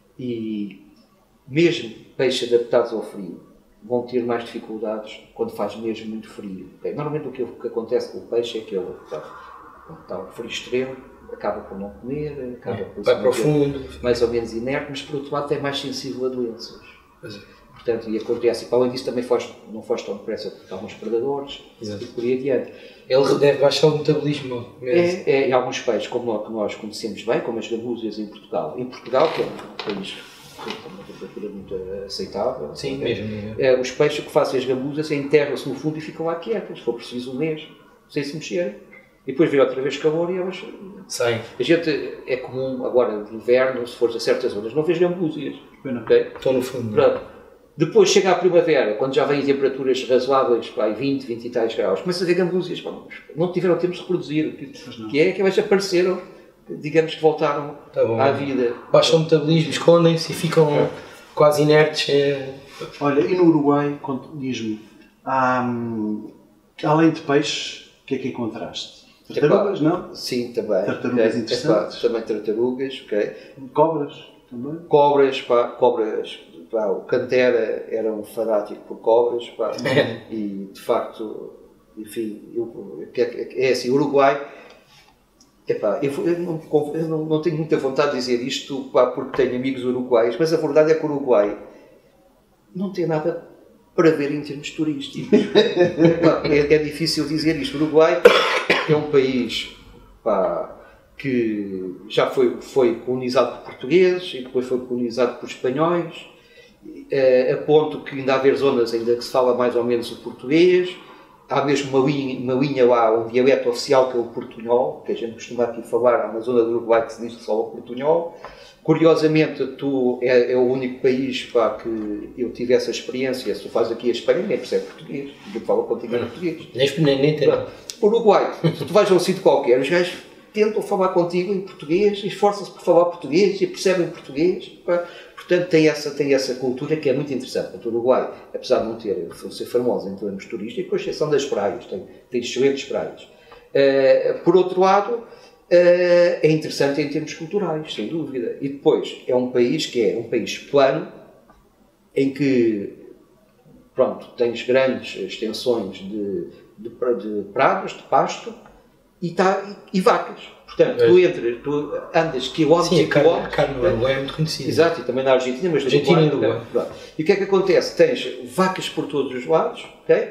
S2: E mesmo peixes adaptados ao frio vão ter mais dificuldades quando faz mesmo muito frio. Okay? Normalmente o que, o que acontece com o peixe é que ele tá, quando está um frio extremo, acaba por não comer, acaba por
S1: Vai
S2: se
S1: para o
S2: manter
S1: fundo.
S2: mais ou menos inerte, mas por outro lado é mais sensível a doenças.
S1: Pois é.
S2: Portanto, e acontece, e para além disso também foge, não foge tão depressa porque há alguns predadores
S1: Exato.
S2: e por aí adiante.
S1: Ele deve baixar o metabolismo mesmo.
S2: É, é, e alguns peixes, como nós, que nós conhecemos bem, como as gambúsias em Portugal. Em Portugal, que é um país com uma temperatura muito aceitável,
S1: Sim,
S2: ok?
S1: mesmo.
S2: É, os peixes, o que fazem as gambúsias é enterram-se no fundo e ficam lá quietas, se for preciso um mês, sem se mexer. E depois vem outra vez calor e elas...
S1: Saem.
S2: A gente, é comum agora de inverno, se fores a certas zonas, não vês gambúsias.
S3: Não.
S2: ok?
S1: Estão no fundo.
S2: Pronto. Depois chega a primavera, quando já vêm temperaturas razoáveis, pá, vinte, vinte e tais graus, começa a ver gambúsias, pá, não tiveram tempo de reproduzir, que, que é que elas apareceram, digamos que voltaram
S1: Tá bom.
S2: à vida.
S1: Baixam o metabolismo, escondem-se e ficam quase inertes. É...
S3: Olha, e no Uruguai, conta- diz-me, há, hum, além de peixe, o que é que encontraste? Tartarugas,
S2: Epá,
S3: não?
S2: Sim, também.
S3: Tartarugas
S2: okay.
S3: interessantes.
S2: Epá, também tartarugas, ok.
S3: Cobras, também?
S2: Cobras, pá, cobras, pá, o Cantera era um fanático por cobras, pá, e de facto, enfim, eu, é assim, o Uruguai, epá, eu, eu, não, eu não, não tenho muita vontade de dizer isto, pá, porque tenho amigos uruguaios, mas a verdade é que o Uruguai não tem nada para ver em termos turísticos. Epá, é, é difícil dizer isto. O Uruguai é um país, pá, que já foi, foi colonizado por portugueses e depois foi colonizado por espanhóis, eh, a ponto que ainda há haver zonas ainda que se fala mais ou menos o português. Há mesmo uma linha, uma linha lá, um dialeto oficial que é o portunhol, que a gente costuma aqui falar, há uma zona do Uruguai que se diz só o portunhol. Curiosamente, tu é, é o único país, pá, que eu tive essa experiência. Se tu fazes aqui a Espanha, ninguém percebe português, ninguém fala contigo em português.
S1: Nem, nem tem.
S2: Uruguai, se tu vais a um sítio qualquer, os gajos tentam falar contigo em português, esforçam-se por falar português e percebem português. Pá. Portanto, tem essa, tem essa cultura que é muito interessante. O Uruguai, apesar de não ter, ser famoso em termos turísticos, com exceção das praias, tem, tem excelentes praias. Uh, por outro lado, uh, é interessante em termos culturais, sem dúvida. E depois, é um país que é um país plano, em que, pronto, tens grandes extensões de, de, de prados, de pasto, e, tá, e, e vacas. Portanto, é. tu entras, tu andas quilómetros
S1: Sim,
S2: e quilómetros.
S1: A carne no Uruguai é muito conhecida.
S2: Exato, e também na Argentina, mas
S1: Argentina e Uruguai.
S2: E o que é que acontece? Tens vacas por todos os lados, ok?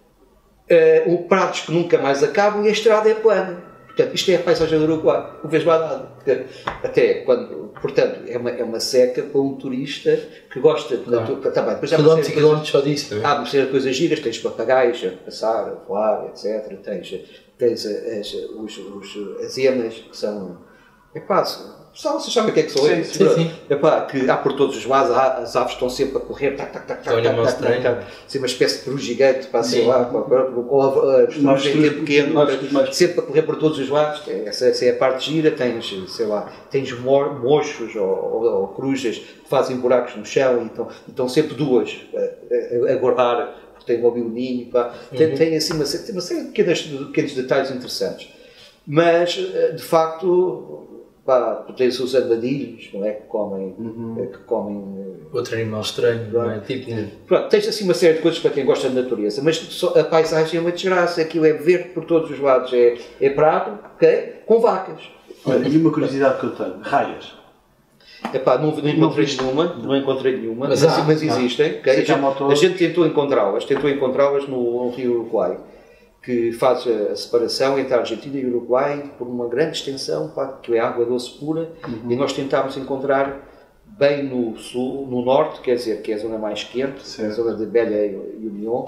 S2: Uh, pratos que nunca mais acabam e a estrada é plana. Portanto, isto é a paisagem do Uruguai. Não vês mais nada. Até quando, portanto, é uma, é uma seca para um turista que gosta de
S1: claro.
S2: natura. Tá bem, depois há
S1: quilómetros e quilómetros só disso, não é?
S2: Há uma série de coisas giras, tens papagaios a passar, a voar, etcétera. Tens, tens as, os, os, as emas, que são. Epá, pessoal, vocês sabem o que é que são eles?
S1: Sim, sim.
S2: Epá, que há por todos os lados, as aves estão sempre a correr, tac, tac, tac, tac, tac, tac, tac, tac, assim, uma espécie de peru gigante, pá, sei lá, com a personagem pequeno, sempre a correr por todos os lados. Essa, essa é a parte gira. Tens, sei lá, tens mochos ou, ou, ou corujas que fazem buracos no chão e estão, e estão sempre duas a, a, a guardar, porque têm um ninho, pá. Tem, uhum. tem assim uma, tem uma série de pequenos, de pequenos detalhes interessantes. Mas, de facto, pá, tu tens os armadilhos, não é? Que comem. Uhum. Que comem
S1: outro animal estranho, não é? Tipo...
S2: Pronto, tens assim uma série de coisas para quem gosta de natureza, mas só, a paisagem é uma desgraça, aquilo é verde por todos os lados, é, é prado, ok? Com vacas.
S3: Olha, e uma curiosidade que eu tenho: raias.
S2: Epá, não, não encontrei não nenhuma, não encontrei nenhuma, mas,
S1: mas, há,
S2: mas existem. Okay? A, gente, a gente tentou encontrá-las, tentou encontrá-las no, no Rio Uruguai, que faz a separação entre a Argentina e o Uruguai por uma grande extensão, pá, que é água doce pura, uhum. e nós tentámos encontrar bem no sul, no norte, quer dizer, que é a zona mais quente, certo. A zona de Bélia e União,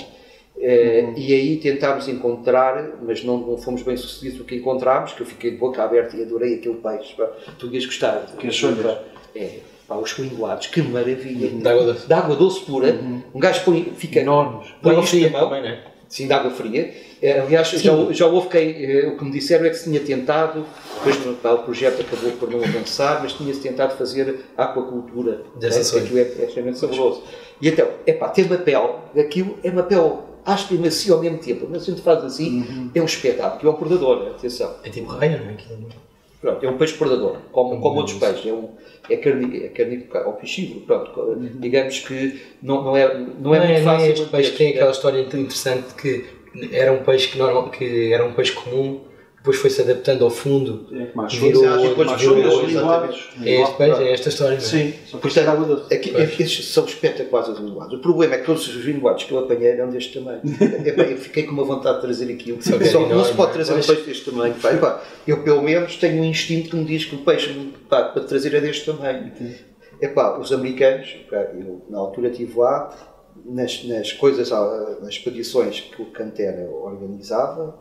S2: eh, uhum. e aí tentámos encontrar, mas não, não fomos bem sucedidos o que encontramos, que eu fiquei de boca aberta e adorei aquele peixe, pá. Tu ias gostar.
S3: Que achou,
S2: é, pá, os coingulados, que maravilha,
S1: de água doce,
S2: de água doce pura, uhum. um gajo põe, fica enorme, põe isto na mão, também, não é? Sim, de água fria. Aliás, já, já houve quem, o que me disseram é que se tinha tentado, depois o projeto acabou por não avançar, mas tinha-se tentado fazer aquacultura.
S1: Dessa
S2: aquilo é, é extremamente saboroso. E então, é pá, ter uma pele, aquilo é uma pele áspera e macia ao mesmo tempo. Mas se a gente faz assim, uhum. é um espetáculo, é um predador, atenção.
S1: É tipo raia, não é?
S2: Pronto, é um peixe predador, como, como outros peixes. É um, é carnívoro, é carnívoro ou piscívoro, pronto. Uhum. Digamos que não, não é, não é não muito é, fácil.
S1: Este peixe tem aquela história interessante que era um peixe que, normal, que era um peixe comum, depois foi-se adaptando ao fundo,
S3: é,
S1: virou
S3: outro, depois virou outro, exatamente.
S1: É este peixe, é esta história.
S3: Sim,
S2: só que é água doce. Aqui, estes são espetaculares os linguados. O problema é que todos os linguados que eu apanhei eram deste tamanho. Eu fiquei com uma vontade de trazer aquilo. Só, só enorme, não se pode trazer mas... um peixe deste tamanho. Pá, pá, eu pelo menos tenho um instinto que me diz que o peixe pá, para trazer é deste tamanho. Epá, os americanos, pá, eu na altura estive lá, nas, nas coisas, nas expedições que o Cantera organizava,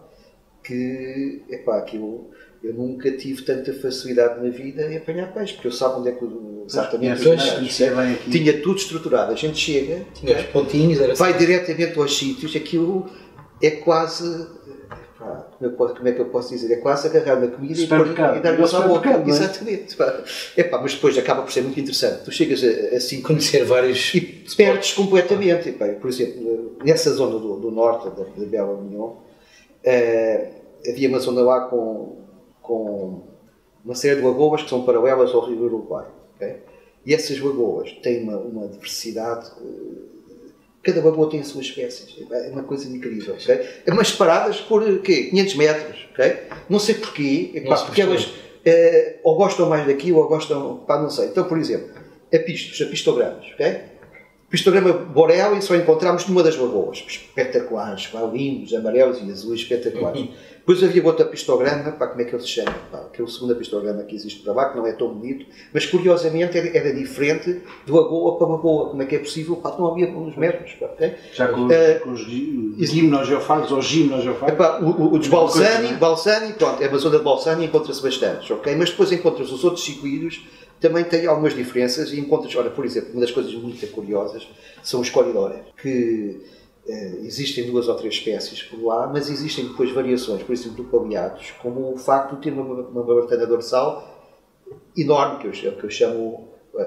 S2: que, epá, aquilo, eu nunca tive tanta facilidade na vida em apanhar peixe, porque eu sabia onde é que exatamente
S3: os
S2: tinha tudo estruturado. A gente chega,
S1: tinha os pontinhos, era
S2: vai
S1: assim.
S2: diretamente aos sítios, aquilo é quase... Como, posso, como é que eu posso dizer? É quase agarrar na comida e, e dar-lhes à boca. É? Exatamente. Epá, mas depois acaba por ser muito interessante. Tu chegas a, assim...
S1: Conhecer vários...
S2: E perdes completamente. Epá, por exemplo, nessa zona do, do norte, da, da Bela União, uh, havia uma zona lá com, com uma série de lagoas que são paralelas ao rio Uruguai. Okay? E essas lagoas têm uma, uma diversidade, cada lagoa tem as suas espécies, é uma coisa incrível. Okay? Mas paradas por quê? quinhentos metros, okay? Não sei porquê, epá, não porque elas uh, ou gostam mais daquilo ou gostam, pá, não sei. Então, por exemplo, a pistos, a pistogramas, ok? Pistograma boreal só encontramos numa das lagoas, espetaculares, pá, lindos, amarelos e azuis, espetaculares. Depois havia outro pistograma, pá, como é que ele se chama? Pá, que é o segundo pistograma que existe para lá, que não é tão bonito, mas curiosamente era, era diferente de lagoa para lagoa. Como é que é possível? Pá, não havia uns metros. Pá, okay?
S3: Já com os, uh, com os gimnogeofagos ou gimnogeofagos?
S2: O, o, o dos Balsani, Balsani, pronto, é uma zona de Balsani encontra-se bastantes, ok? Mas depois encontras os outros ciclídeos, também tem algumas diferenças e encontras, olha, por exemplo, uma das coisas muito curiosas são os coridores, que eh, existem duas ou três espécies por lá, mas existem depois variações, por exemplo, paleados, como o facto de ter uma, uma barbatana dorsal enorme, que eu, que eu chamo,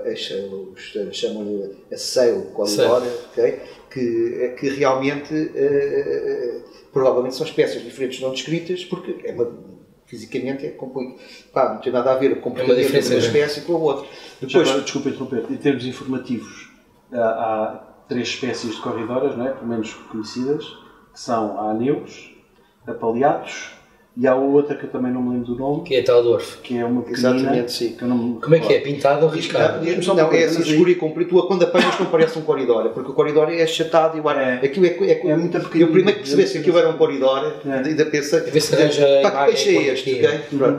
S2: chamo-lhe a sail coridora, okay? que, que realmente eh, provavelmente são espécies diferentes não descritas, porque é uma fisicamente é complicado. Pá, não tem nada a ver o comportamento de uma espécie com a outra.
S3: Depois, agora, desculpa interromper, em termos informativos, há, há três espécies de corridoras, não é? Pelo menos conhecidas, que são a aneus, a paleados e há outra que eu também não me lembro do nome.
S1: Que é a Taldorf.
S3: Que é uma pequenina.
S2: Exatamente, sim.
S3: Que eu não...
S1: Como é que é? Pintado ou riscado?
S2: Não, não, é assim escuro e comprido. Tu, quando apanhas, não parece um coridor, porque o coridor é achatado e o ar. É. Aquilo é, é, é muito pequeno. Eu primeiro que percebesse que aquilo era um coridor, é. ainda pensei.
S1: Ver se arranja.
S2: Pá, que peixe é este? Okay?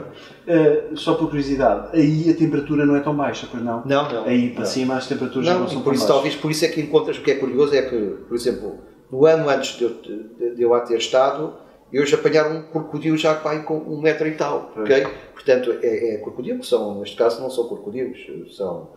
S3: Uh, só por curiosidade, aí a temperatura não é tão baixa, pois não?
S2: Não, não.
S3: Aí para
S2: não.
S3: cima as temperaturas
S2: não,
S3: não são
S2: por
S3: tão
S2: isso,
S3: baixas.
S2: talvez por isso é que encontras, o que é curioso é que, por exemplo, no ano antes de eu, de, de eu lá ter estado, e hoje apanharam um crocodilo já vai com um metro e tal, é. ok? Portanto, é, é crocodilo, que são, neste caso não são crocodilos, são,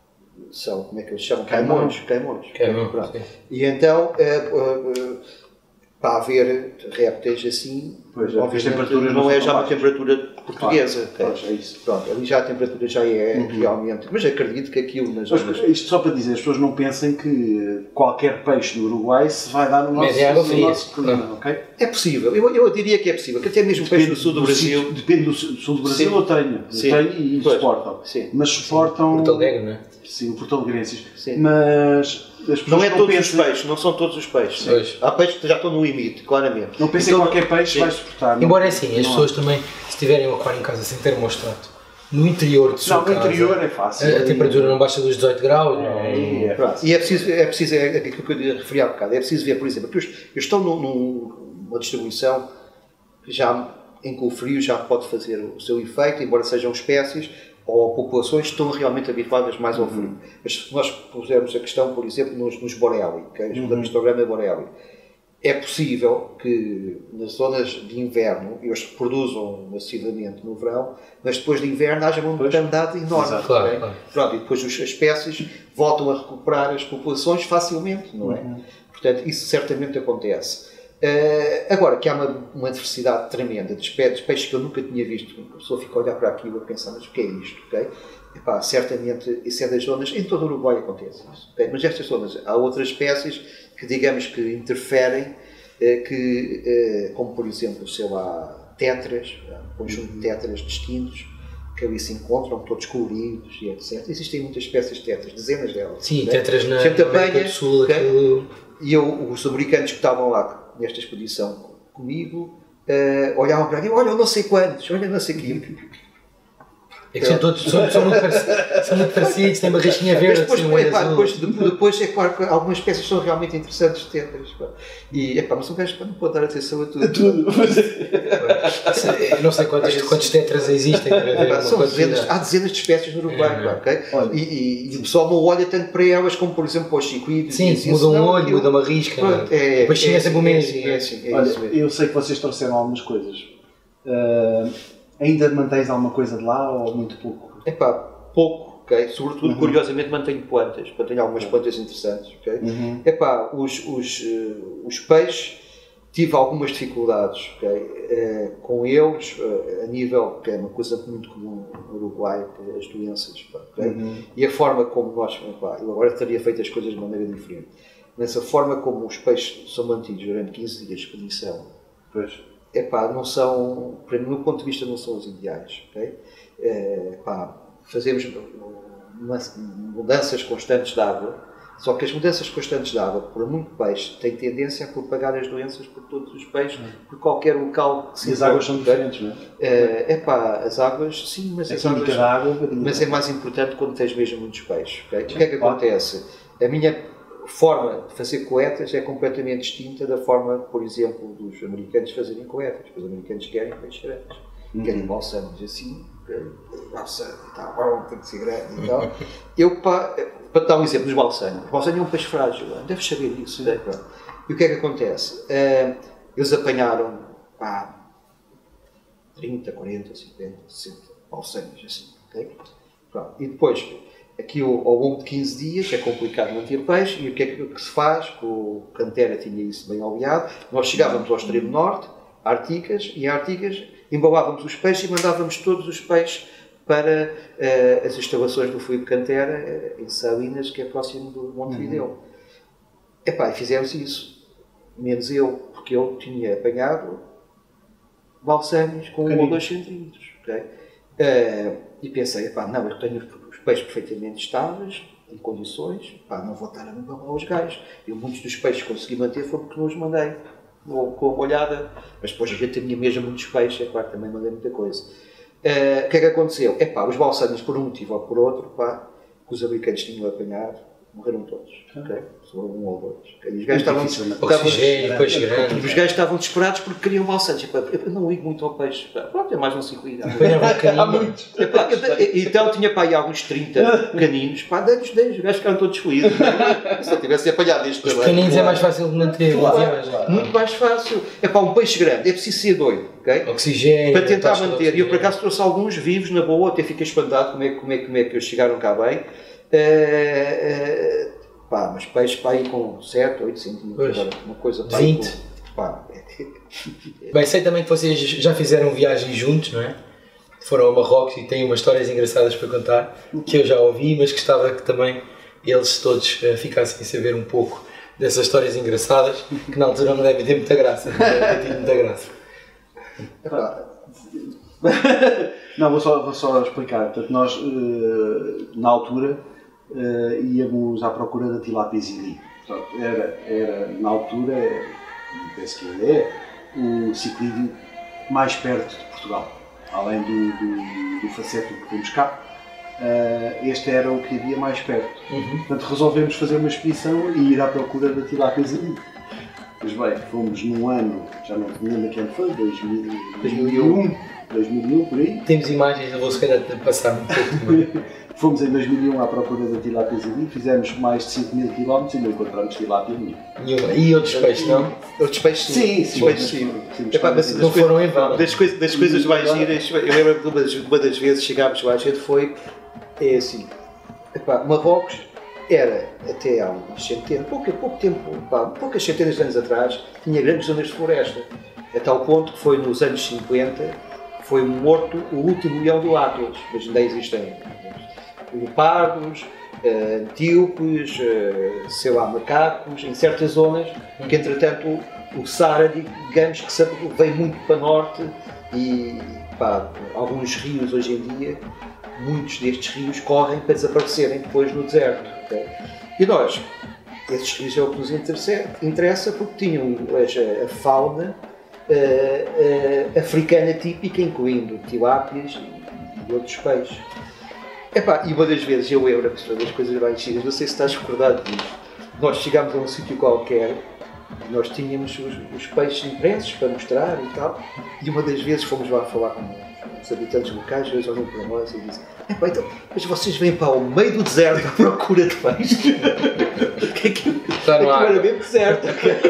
S2: são como é que eles chamam? Caimões. Caimões.
S1: Caimões.
S2: E então, é, é, para haver répteis assim,
S3: pois,
S2: obviamente não, não é já uma temperatura portuguesa.
S3: Claro, okay? É isso.
S2: Pronto, ali já a temperatura já é uhum. realmente, mas acredito que aquilo nas
S3: mas,
S2: zonas...
S3: Isto só para dizer, as pessoas não pensem que qualquer peixe do Uruguai se vai dar no nosso,
S1: no
S3: nosso clima, ok?
S2: É possível, eu, eu diria que é possível, que até mesmo
S3: depende
S2: peixe do sul do, do Brasil...
S3: Sítio, depende do sul do Brasil,
S2: sim.
S3: eu tenho,
S2: sim.
S3: eu tenho e
S2: pois.
S3: suportam.
S2: Sim.
S3: Mas suportam...
S1: Porto Alegre, não é?
S3: Sim, o porto-alegrenses.
S2: Sim.
S3: Mas...
S2: Não é
S3: não
S2: todos
S3: pensem...
S2: os peixes, não são todos os peixes. Sim. Há peixes que já estão no limite, claramente.
S3: Não pensem então, que qualquer peixe sim. vai suportar.
S1: Embora é assim, as pessoas também, se tiverem um aquário em casa sem termostato, no interior de sua
S3: não,
S1: casa...
S3: Não, no interior é fácil.
S1: A, a temperatura não baixa dos dezoito graus.
S3: É,
S1: não,
S3: é, é
S2: e é preciso, é preciso, é aquilo que eu referi há bocado, é preciso ver, por exemplo, que eles estão num, numa distribuição já, em que o frio já pode fazer o seu efeito, embora sejam espécies ou populações que estão realmente habituadas mais ao frio. Uhum. Mas se nós pusermos a questão, por exemplo, nos, nos boreali, que é o pistograma boreali, é possível que nas zonas de inverno eles se reproduzam massivamente no verão, mas depois de inverno haja uma mortandade enorme.
S1: Exato, claro,
S2: okay?
S1: claro.
S2: Pronto, e depois as espécies voltam a recuperar as populações facilmente, não é? Uhum. Portanto, isso certamente acontece. Uh, agora, que há uma, uma diversidade tremenda de espécies, peixes que eu nunca tinha visto, a pessoa fica a olhar para aquilo e a pensar, mas o que é isto? Okay? Epá, certamente isso é das zonas, em todo o Uruguai acontece isso, okay? Mas estas zonas, há outras espécies que digamos que interferem, uh, que, uh, como por exemplo, sei lá, tetras, um conjunto de tetras distintos, que ali se encontram, todos coloridos e etcétera. Existem muitas espécies de tetras, dezenas delas.
S1: Sim,
S2: okay?
S1: tetras na
S2: América
S1: do Sul,
S2: okay?
S1: aquilo...
S2: E eu, os americanos que estavam lá nesta expedição comigo, uh, olhavam para mim, olha, eu não sei quantos, olha, não sei quem.
S1: É que são todos, são, são, muito parecidos, são muito parecidos, têm uma rasquinha verde,
S2: depois,
S1: assim, um
S2: epá,
S1: azul.
S2: depois, depois é claro que algumas espécies são realmente interessantes de tetras. E, epá, mas um gajo não pode dar atenção a tudo.
S3: A tudo.
S1: Eu não sei quantos, quantos tetras existem.
S2: Epá, são dezenas, há dezenas de espécies no Uruguai, é, okay? Olha, e, e, e o pessoal não olha tanto para elas como, por exemplo, para os chiquídeos.
S1: Sim,
S2: assim,
S1: muda um
S2: não,
S1: olho, muda uma risca.
S2: Pronto, é,
S1: depois sim é sempre o mesmo.
S2: É, é, é,
S3: olha,
S2: isso mesmo.
S3: Eu sei que vocês trouxeram algumas coisas. Uh, ainda mantens alguma coisa de lá ou muito pouco?
S2: Epá, pouco, ok? Sobretudo, uhum. curiosamente, mantenho plantas. Mantenho algumas plantas interessantes, ok? Uhum. Epá, os, os, uh, os peixes, tive algumas dificuldades, ok? Uh, com eles, uh, a nível, que é uma coisa muito comum no Uruguai, as doenças, ok? Uhum. E a forma como nós, epá, eu agora teria feito as coisas de maneira diferente, mas a forma como os peixes são mantidos durante quinze dias de expedição,
S3: pois.
S2: epá, não são, para mim, do meu ponto de vista, não são os ideais. Okay? É, epá, fazemos mudanças constantes de água, só que as mudanças constantes de água, por muito peixe, têm tendência a propagar as doenças por todos os peixes, por qualquer local que se
S3: E as águas são diferentes, não é?
S2: É, epá, as águas, sim, mas
S3: A
S2: as águas,
S3: química da água varia.
S2: mas é mais importante quando tens mesmo muitos peixes. Okay? O que é que acontece? A minha forma de fazer coetas é completamente distinta da forma, por exemplo, dos americanos fazerem coetas. Os americanos querem peixes grandes, uhum. querem balsamos assim, balsamo e tal, tem que ser grande e tal. Eu, pá, para dar um exemplo dos balsamos, o balsamo é um peixe frágil, deves saber disso. Né? E o que é que acontece? Uh, eles apanharam, pá, trinta, quarenta, cinquenta, sessenta balsamos assim, ok? Pronto. E depois, aqui ao, ao longo de quinze dias, é complicado manter peixe, e o que é que, que se faz? O Cantera tinha isso bem oleado, nós chegávamos ao extremo norte, a Artigas, e a Artigas embalávamos os peixes e mandávamos todos os peixes para uh, as instalações do Filipe Cantera, uh, em Salinas, que é próximo do Montevideo. Uhum. Epá, e fizemos isso, menos eu, porque eu tinha apanhado balsamos com um ou dois centímetros. Okay? Uh, e pensei, epá, não, eu tenho os peixes perfeitamente estáveis, em condições, epá, não vou estar a embalar os gajos. Eu muitos dos peixes consegui manter foi porque não os mandei com a molhada, mas depois a gente tinha mesmo muitos peixes, é claro, também mandei muita coisa. Uh, o que é que aconteceu? É pá, os balsamos por um motivo ou por outro, pá, que os americanos tinham apanhado, morreram todos, ok? Só um ou dois. Okay? E os gajos estavam,
S1: oxigênio, peixe grande.
S2: Os gajos estavam desesperados porque queriam balsamos. Eu não ligo muito ao peixe. Pronto, é mais um cinco ligas.
S1: Há muitos.
S2: Então eu tinha pá, aí alguns trinta caninos, pá, dei-lhes dez, os gajos ficaram todos felizes. Se eu tivesse apanhado este
S1: os também. Os caninos é mais fácil de manter.
S2: Claro, muito mais fácil. É pá, um peixe grande, é preciso ser doido, ok?
S1: Oxigênio.
S2: Para tentar manter. E eu por acaso trouxe alguns vivos na boa, até fiquei espantado como é, como é, como é que eles chegaram cá bem. Uh, uh, Pá, mas peixe para aí com sete, oito centímetros, agora, uma coisa para
S1: vinte.
S2: Com, pá, é...
S1: Bem, sei também que vocês já fizeram viagens juntos, não é? Foram ao Marrocos e têm umas histórias engraçadas para contar, que eu já ouvi, mas gostava que também eles todos uh, ficassem a saber um pouco dessas histórias engraçadas, que na altura não devem ter muita graça, não devem ter muita graça.
S3: Não, vou só, vou só explicar. Portanto, nós, uh, na altura, Uh, íamos à procura da tilápia zili. Era, era, na altura, penso que ainda é, o ciclídeo mais perto de Portugal. Além do, do, do faceto que temos cá, uh, este era o que havia mais perto. Uhum. Portanto, resolvemos fazer uma expedição e ir à procura da tilápia zili. Pois bem, fomos num ano, já não me lembro que ano foi, dois mil e um, dois mil e um, por aí.
S1: Temos imagens, eu vou se calhar passar um pouco também.
S3: Fomos em dois mil e um à procura da tilápia zili, fizemos mais de cinco mil quilómetros e não encontramos tilápia nenhuma.
S1: E outros peixes, não?
S2: Outros peixes sim.
S3: Sim, sim.
S2: Peixes, sim. sim. Epá, mas
S1: não foram em vão.
S2: Das, coisa, das coisas mais giras, eu lembro de uma das, uma das vezes chegámos lá, a gente foi, é assim, epá, Marrocos era, até há umas centenas, pouco, pouco tempo, pá, poucas centenas de anos atrás, tinha grandes zonas de floresta, a tal ponto que foi nos anos cinquenta, foi morto o último leão do Atlas, mas ainda existem leopardos, uh, antílopes, uh, sei lá, macacos, em certas zonas, que entretanto o, o Saara, digamos que vem muito para norte e pá, alguns rios hoje em dia, muitos destes rios correm para desaparecerem depois no deserto. Okay? E nós, esses rios é o que nos interessa porque tinham a, a fauna uh, uh, africana típica, incluindo tilápias e, e outros peixes. Epá, e uma das vezes eu lembro das coisas mais giras, não sei se estás recordado disso, nós chegámos a um sítio qualquer, nós tínhamos os, os peixes impressos para mostrar e tal, e uma das vezes fomos lá falar com os habitantes locais, eles olham para nós e dizem: epá, então, mas vocês vêm para o meio do deserto à procura de peixes? Que aquilo era bem deserto.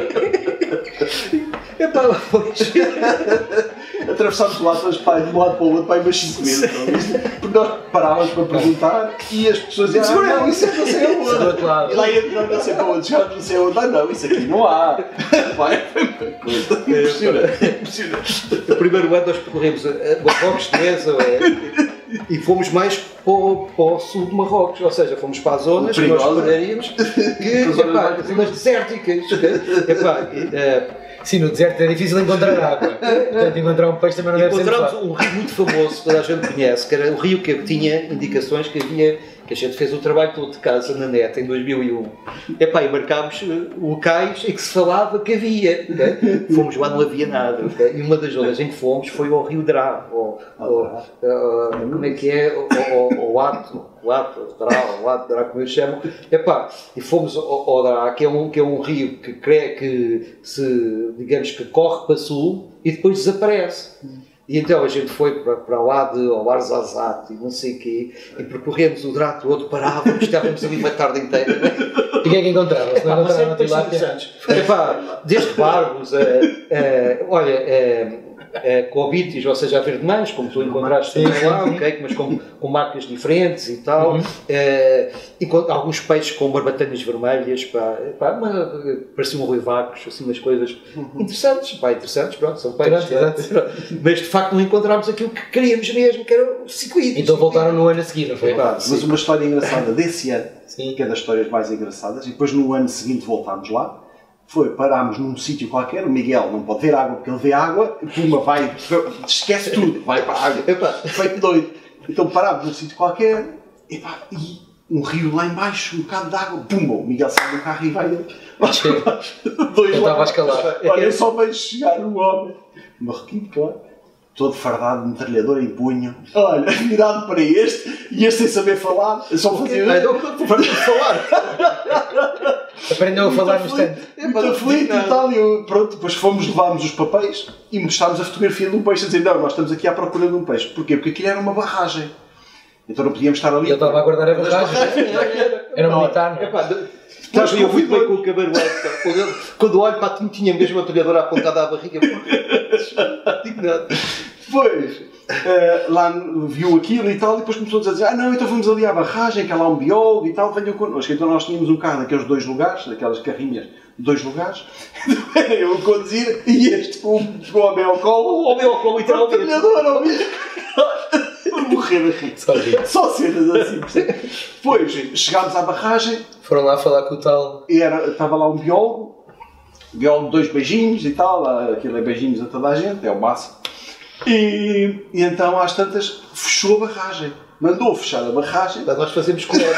S2: Epá, pois.
S3: Atravessámos lá de um lado para o outro, para umas cinco vezes, porque nós parávamos para perguntar e as pessoas diziam: ah, não, isso é não sei aonde. E lá entramos não sei para onde, chegámos não sei aonde, ah não, isso aqui não há. Vai, foi uma coisa impressionante.
S2: No primeiro ano nós percorremos Marrocos, Tunísia, e fomos mais para o, para o sul de Marrocos, ou seja, fomos para as zonas que nós esperaríamos, que, epá, zonas desérticas. Epá,
S1: Sim, no deserto é difícil encontrar água. Portanto, encontrar um peixe também não deve ser
S2: Encontramos
S1: fácil.
S2: um rio muito famoso, que toda a gente conhece, que era o rio que tinha indicações que havia, que a gente fez o trabalho todo de casa na net em dois mil e um. Epá, e marcámos locais em que se falava que havia. Okay? Fomos lá, não havia nada. Okay? E uma das zonas em que fomos foi ao Rio Drá, ou, ou, uh, como é que é, o Ato, o Ato, Drá, o Ato, Drá, como eles chamam. Epá, e fomos ao, ao Drá, que é um, que é um rio que, crê, que se, digamos que corre para sul e depois desaparece. E então a gente foi para, para lá de Ouarzazate e não sei o quê, e percorremos o Drá todo, parávamos, estávamos ali uma tarde inteira.
S1: E o que é que encontraram? Se não encontraram a tilápia?
S2: Epá, desde barbos, a, a, olha, a, a cobites, ou seja, a verde-mães, como tu encontraste também lá, okay, mas com, com marcas diferentes e tal, uhum. uh, e com alguns peixes com barbatanas vermelhas, pá, pá, uma, pareciam ruivacos, assim umas coisas uhum. interessantes, pá, interessantes, pronto, são peixes, mas de facto não encontramos aquilo que queríamos mesmo, que era o circuito.
S1: Então voltaram no ano a seguir, não foi?
S3: Pá, mas uma história engraçada desse ano, sim. que é das histórias mais engraçadas, e depois no ano seguinte voltámos lá, foi, parámos num sítio qualquer, o Miguel não pode ver água porque ele vê água, e puma, vai, esquece tudo, vai para a água, epá, feito doido. Então parámos num sítio qualquer, epá, e um rio lá embaixo, um bocado de água, pumba, o Miguel sai do carro e vai dois
S1: eu estava a escalar.
S3: Olha, eu só vejo chegar um homem, marroquino, claro, todo fardado de metralhadora em punho, olha, virado para este, e este sem saber falar, só fazia...
S2: Para falar.
S1: Aprendeu a falar no instante.
S3: Muito aflito e tal, e eu, pronto, depois fomos, levámos os papéis e mostrámos a fotografia de um peixe, a dizer, não, nós estamos aqui à procura de um peixe. Porquê? Porque aquilo era uma barragem. Então não podíamos estar ali.
S1: Ele estava a guardar a barragem. Era um militar.
S2: Estás eu muito bem com o cabelo alto. Quando olho, pá, tinha mesmo a metralhadora apontada à barriga. Digo nada.
S3: Depois, uh, lá viu aquilo e tal, e depois começou a dizer, ah não, então vamos ali à barragem, que há lá um biólogo e tal, venham connosco. Então nós tínhamos um carro daqueles dois lugares, daquelas carrinhas de dois lugares, eu a conduzir e este com o homem ao colo,
S2: o homem ao colo, literalmente.
S3: A metralhadora ao mesmo. Morrer a rir. Só, Só cenas assim. Depois chegámos à barragem.
S1: Foram lá falar com o tal.
S3: E era, estava lá um biólogo, biólogo, dois beijinhos e tal, aquilo é beijinhos a toda a gente, é o máximo. E, e então às tantas fechou a barragem. Mandou fechar a barragem.
S2: Mas nós fazemos coleta.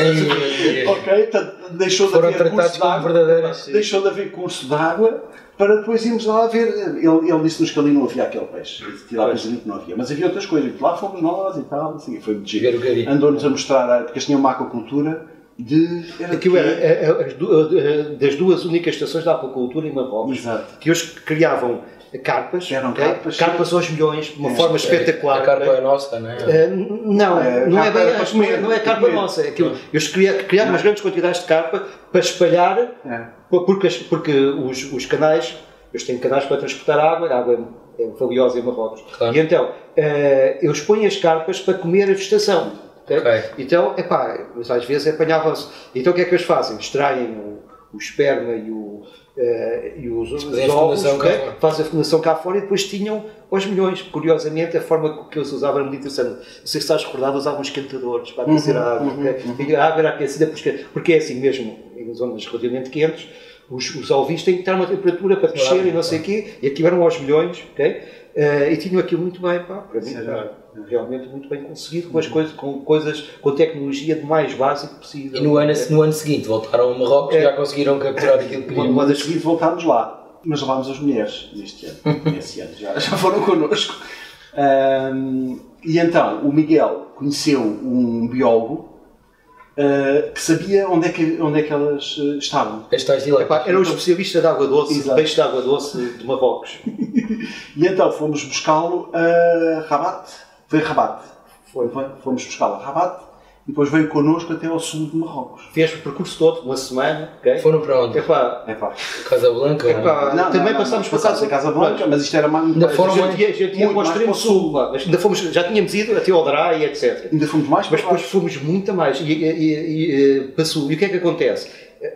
S3: Ok, deixou de haver curso de água. Deixou de haver curso de água. Para depois irmos lá ver, ele, ele disse-nos que ali não havia aquele peixe, tirava que não havia, mas havia outras coisas, lá fomos nós e tal, assim, foi de giro. Andou-nos a mostrar, porque eles tinham uma aquacultura de...
S2: Era Aquilo era, era as duas, das duas únicas estações da aquacultura em Marrocos,
S3: exato.
S2: Que eles criavam carpas,
S3: eram
S2: okay?
S3: carpas,
S2: carpas aos milhões, de uma é, forma espetacular.
S1: A carpa é nossa, não é?
S2: Uh, não,
S3: é,
S2: não, é bem,
S3: é
S2: não, é, não é carpa nossa. É aquilo, eles criaram umas grandes quantidades de carpa para espalhar,
S3: é.
S2: porque, porque os, os canais, eles têm canais para transportar água, a água é valiosa em Marrocos. Claro. E então, uh, eles põem as carpas para comer a vegetação. Okay? Okay. Então, epá, mas às vezes apanhavam-se. Então o que é que eles fazem? Extraem o, o esperma e, o, uh, e os, os ovos, okay? Fazem a fecundação cá fora e depois tinham aos milhões. Curiosamente, a forma que eles usavam era muito interessante. Não sei se estás recordado, usavam esquentadores para aquecer uhum, a água. Uhum, okay? uhum. E a água era aquecida porque, porque é assim mesmo, em zonas relativamente quentes, os, os alvis têm que estar uma temperatura para crescer claro, e não sei o quê, e aqui eram aos milhões, ok? Uh, e tinham aquilo muito bem, pá, para mim, pá, realmente muito bem conseguido, com as coisas, com coisas, com tecnologia de mais básico possível.
S1: E no ano, no ano seguinte voltaram a Marrocos e é, já conseguiram capturar aquilo que queriam.
S3: No ano seguinte voltámos lá, mas levámos as mulheres neste ano, nesse ano, já, já foram connosco. Um, e então, o Miguel conheceu um biólogo Uh, que sabia onde é que, onde é que elas uh, estavam.
S2: Epá, era um especialista de água doce, de peixe de água doce de Marrocos.
S3: E então fomos buscá-lo a Rabat. Foi a Rabat. Foi, foi. Fomos buscá-lo a Rabat e depois veio connosco até ao sul de Marrocos.
S2: Fez o percurso todo, uma semana. Okay?
S1: Foram para onde?
S2: Epá.
S3: Epá.
S1: Casablanca?
S2: Epá, não, também não, passámos por casa.
S3: Casablanca, mas isto era mais...
S2: Ainda foram mais, já, já tinha mais para o sul. Lá. Ainda fomos, já tínhamos ido até ao Drá e etcétera.
S3: Ainda fomos mais para
S2: Mas depois fomos muito a mais. E, e, e, e, para sul. E o que é que acontece?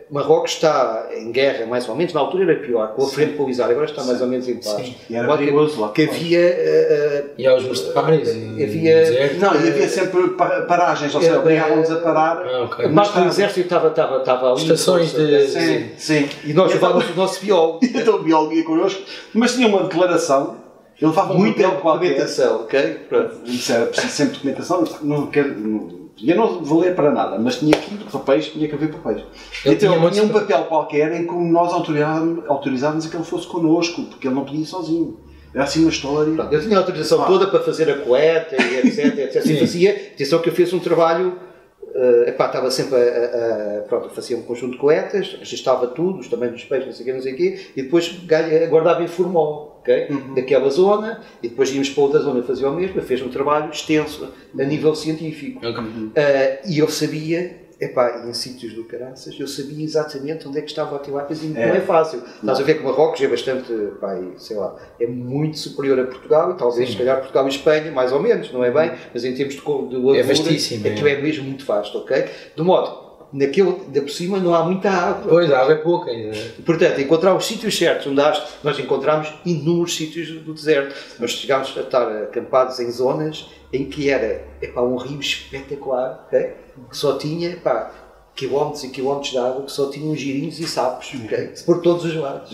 S2: Marrocos está em guerra, mais ou menos, na altura era pior, com a frente polisária, agora está mais ou menos em paz.
S3: Sim. E era perigoso lá.
S2: Que havia... Uh,
S1: e aos mercenários e
S2: havia...
S3: Não, e havia sempre paragens, ou seja, obrigavam-nos a parar.
S1: Ah, okay.
S2: A parte do exército estava, estava, estava ali.
S1: Estações de...
S3: Sim, sim.
S2: E nós levávamos o nosso biólogo.
S3: Então o biólogo ia connosco, mas tinha uma declaração, ele levava um
S2: Muita
S3: papel qualquer.
S2: documentação, ok? Pronto.
S3: Isso era preciso sempre documentação, não quero... Não, eu não valer para nada, mas tinha aqui papéis, tinha que haver papéis.
S1: Ele
S3: então
S1: tinha
S3: ele tinha um
S1: muitos-
S3: papel qualquer em que nós autorizávamos, autorizávamos a que ele fosse connosco, porque ele não podia ir sozinho. Era assim uma história.
S2: Pronto, eu tinha a autorização toda para fazer a coleta e etc, etc. E fazia, atenção que eu fiz um trabalho, uh, epá, estava sempre a, a, a pronto, fazia um conjunto de coletas, registava tudo, os tamanhos dos peixes, não sei o quê, não sei o quê, e depois galha- guardava em formol, ok?
S3: Uhum.
S2: Daquela zona, e depois íamos para outra zona e fazia o mesmo, fez um trabalho extenso a nível científico.
S1: Ok.
S2: Uh, e eu sabia, epá, em sítios do caraças, eu sabia exatamente onde é que estava a tilápia, e não
S3: É.
S2: é fácil. Estás a ver que Marrocos é bastante, pá, sei lá, é muito superior a Portugal, e talvez,
S1: Sim.
S2: se calhar, Portugal e Espanha, mais ou menos, não é bem? Mas em termos de, co- de largura,
S1: vastíssimo, é.
S2: aquilo é mesmo muito vasto, ok? De modo, naquele, da por cima não há muita água.
S1: Pois, a água é pouca ainda.
S2: Portanto, encontrar os sítios certos onde há, nós encontramos inúmeros sítios do deserto. Nós chegámos a estar acampados em zonas em que era epá, um rio espetacular, okay? Que só tinha epá, quilómetros e quilómetros de água, que só tinham girinhos e sapos, okay? Por todos os lados.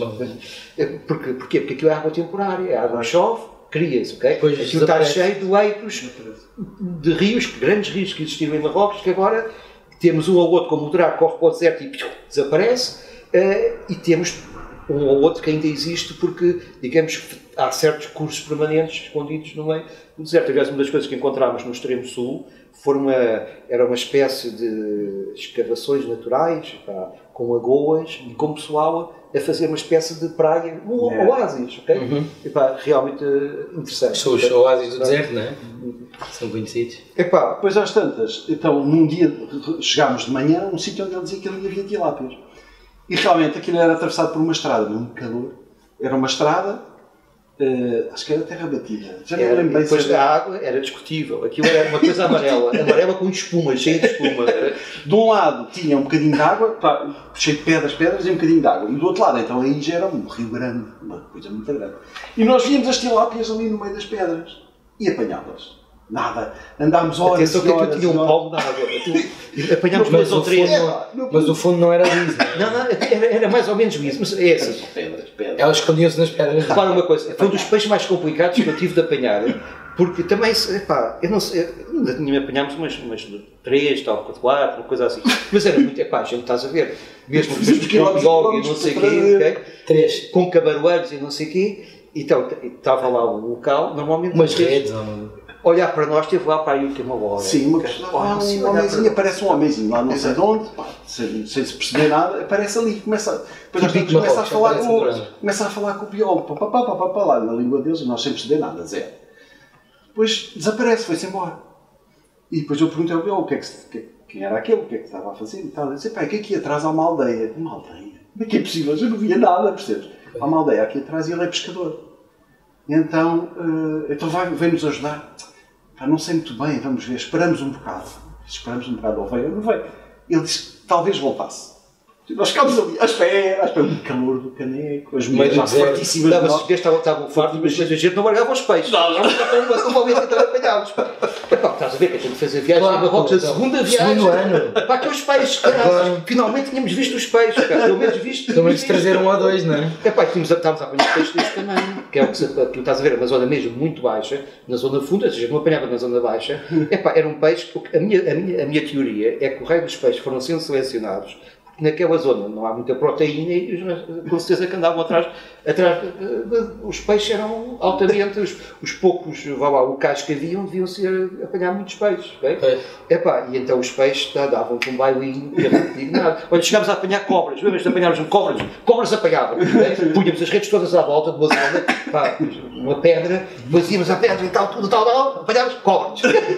S2: Porquê? Porquê? Porque aquilo é água temporária, a água chove, cria-se, ok?
S1: Pois,
S2: Aquilo está
S1: desaparece.
S2: cheio de leitos de rios, grandes rios que existiram em Marrocos, que agora temos um ou outro, como o Draco, corre para o deserto e piu, desaparece, uh, e temos um ou outro que ainda existe porque, digamos, há certos cursos permanentes escondidos no meio do deserto. Aliás, uma das coisas que encontramos no extremo sul foi uma, era uma espécie de escavações naturais, pá, com lagoas e com pessoal a fazer uma espécie de praia, um
S3: É.
S2: oásis, ok?
S1: Uhum.
S2: E, pá, realmente uh, interessante.
S1: São os oásis do deserto, não é? São conhecidos.
S2: Epá,
S3: Depois às tantas, então num dia chegámos de manhã a um sítio onde ele dizia que ali havia tilápias. E realmente aquilo era atravessado por uma estrada, muito calor. Era uma estrada, eh, acho que era terra batida. Já não me
S2: Era,
S3: lembro bem
S2: depois
S3: se
S2: da
S3: era.
S2: água era discutível. Aquilo era uma coisa amarela, amarela com espuma, cheia de espuma.
S3: De um lado tinha um bocadinho de água, pá, cheio de pedras, pedras e um bocadinho de água. E do outro lado, então aí já era um rio grande, uma coisa muito grande. E nós víamos as tilápias ali no meio das pedras e apanhá-las. Nada. Andámos horas
S2: Atenção
S3: e
S2: que aquilo
S3: horas
S2: tinha
S3: e
S2: um
S3: horas.
S2: palmo de água. Aquilo- Apanhámos
S1: Mas
S2: duas ou
S1: o
S2: três.
S1: fundo-
S3: É, não-
S1: Mas o fundo não era liso, não é?
S2: Não, não, era, era mais ou menos isso. Mas é assim.
S3: Pedras, pedras.
S1: Elas escondiam-se nas pedras.
S2: Repara uma coisa, foi um dos peixes mais complicados que eu tive de apanhar. Porque também, epá, eu não sei, ainda tinha apanhámos umas, umas três, tal, quatro, uma coisa assim. Mas era muito, epá, a gente estás a ver, mesmo
S3: Fizemos
S2: mesmo com biólogo e não sei o quê,
S3: quilómetros
S2: ok?
S1: Três.
S2: Com cabaroeiros e não sei o quê. Então, estava lá um local, normalmente
S1: Umas
S2: as pessoas-
S1: redes. ou-
S2: Olhar para nós, teve lá para aí uma hora.
S3: Sim, uma
S2: Ok?
S3: pessoa,
S2: Olha,
S3: ah,
S2: se
S3: um
S2: olhar
S3: homenzinho,
S2: para-
S3: aparece um homenzinho lá não sei de onde, pá, sem, sem se perceber nada, aparece ali, começa, depois às
S1: Típico
S3: tantas começa a
S1: Marrocos,
S3: falar
S1: aparece
S3: com,
S1: no drama.
S3: começa a falar com o biólogo, pá, pá, pá, pá, pá, lá na língua deles, e nós sem perceber nada, zero. Depois desaparece, foi-se embora. E depois eu perguntei ao biólogo o que é que, se- que- quem era aquele, o que é que estava a fazer e tal. Ele disse, pá, é que aqui atrás há uma aldeia. Uma aldeia? Como é que é possível? Eu não via nada, percebes? Há uma aldeia aqui atrás e ele é pescador. E então, eh, então vai, vem-nos ajudar. Pá, não sei muito bem, vamos ver, esperamos um bocado. Esperamos um bocado, ele veio, não veio. Ele disse que talvez voltasse. Nós ficámos ali à espera, à espera, o calor do caneco, as mulheres
S1: do
S3: lá
S1: deserto.
S3: fortíssimas. de
S2: Dava-se
S3: nós.
S2: os gajos estavam, estavam fartos, mas a gente não largava os peixes. Não, não, não, não, não, então apanhámos. Pá, estás a ver que a gente fez a viagem
S1: Claro,
S2: a Marrocos, a
S1: então,
S2: segunda viagem.
S1: segundo ano.
S2: Pá, que os peixes, caraças,
S1: Claro.
S2: finalmente tínhamos visto os peixes, cara, pelo menos visto.
S1: Pelo menos trazer um ou dois, não é?
S2: É pá, tínhamos, estávamos a apanhar peixes deste tamanho, que é o que, se, que tu estás a ver, é uma zona mesmo muito baixa, na zona funda, ou seja, não apanhava na zona baixa. É pá, era um peixe, porque a minha, a, minha, a minha teoria é que o raio dos peixes foram sendo selecionados porque naquela zona não há muita proteína e os- com certeza que andavam atrás, atrás de- de- os peixes eram altamente, os, os poucos, vá lá, locais que haviam deviam ser apanhar muitos peixes, ok?
S1: Pois.
S2: Epá, e então os peixes tá, davam-te um bailinho, eu não te digo nada. Olha, chegámos a apanhar cobras, lembras de apanharmos um cobras? Cobras apanhavam, okay? Punhamos as redes todas à volta de uma zona, pá, uma pedra, depois íamos à pedra e tal, tudo tal, tal, apanhámos cobras.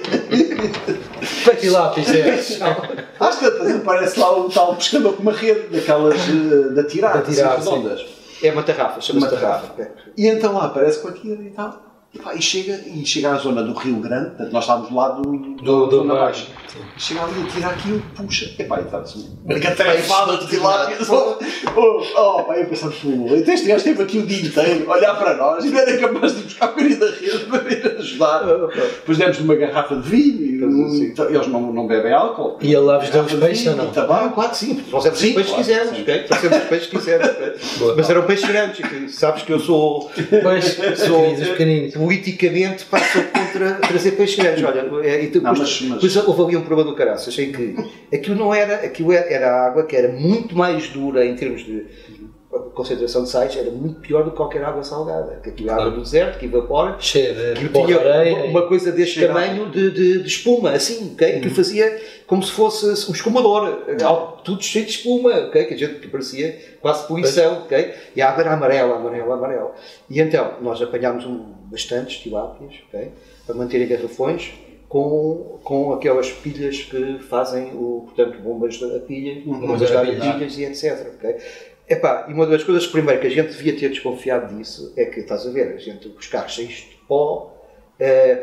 S1: Tilápias, é.
S3: Às tantas aparece lá um tal pescador com uma rede, daquelas eh, da tirar,
S1: Da tirar,
S3: assim, redondas.
S2: É uma tarrafa, chama-se
S3: Uma
S2: tarrafa.
S3: tarrafa. E então lá aparece com aquilo e tal. E, pá, e, chega, e chega à zona do Rio Grande, portanto, nós estávamos lá do, do,
S1: Do- do
S3: zona
S1: mar.
S3: baixa. E chega ali e tira aquilo, puxa. E pá, e está assim, uma catarefada de tilápia. Oh, oh, pá, eu pensava, pô, então este gajo esteve aqui o dia inteiro, a olhar para nós, e não era capaz de ir buscar a bocadinho da rede para vir ajudar. Depois demos-lhe uma garrafa de vinho, e, então, eles não, não bebem álcool.
S1: E ele lá vos deu os
S3: Garrafa de
S1: peixes
S3: vinho
S1: ou não?
S3: e tabaco.
S2: Ah, claro que sim, trouxemos
S3: Sim,
S2: os peixes que
S3: claro,
S2: quisermos,
S3: sim.
S2: ok? Trouxemos os peixes que quisermos, ok? Mas eram peixes grandes, que sabes que eu sou,
S1: Pois,
S2: sou
S1: pequeninos, os pequeninos.
S2: politicamente passo contra trazer peixes grandes, olha, é, e depois,
S3: Não, mas- mas-
S2: depois houve ali um problema do caraças, em que aquilo não era, aquilo era, era água que era muito mais dura em termos de concentração de sais, era muito pior do que qualquer água salgada, que aquilo é água do deserto, que evapora.
S1: Cheio de
S2: Aquilo
S1: pó de
S2: tinha
S1: areia.
S2: uma, uma coisa deste
S3: Cheirava.
S2: tamanho de, de, de espuma, assim, ok? Que fazia como se fosse um escumador, algo- tudo cheio de espuma, ok? Que a gente que parecia quase poluição, ok? E a água era amarela, amarela, amarela. E então, nós apanhámos um, bastantes tilápias, ok? Para manter em garrafões, com, com aquelas pilhas que fazem, o, portanto, bombas a pilha, bombas
S1: a
S2: a
S1: pilha.
S2: pilhas e etcétera, ok? Epá, e uma das coisas, primeiro, que a gente devia ter desconfiado disso é que, estás a ver, a gente, os carros cheios de pó, eh,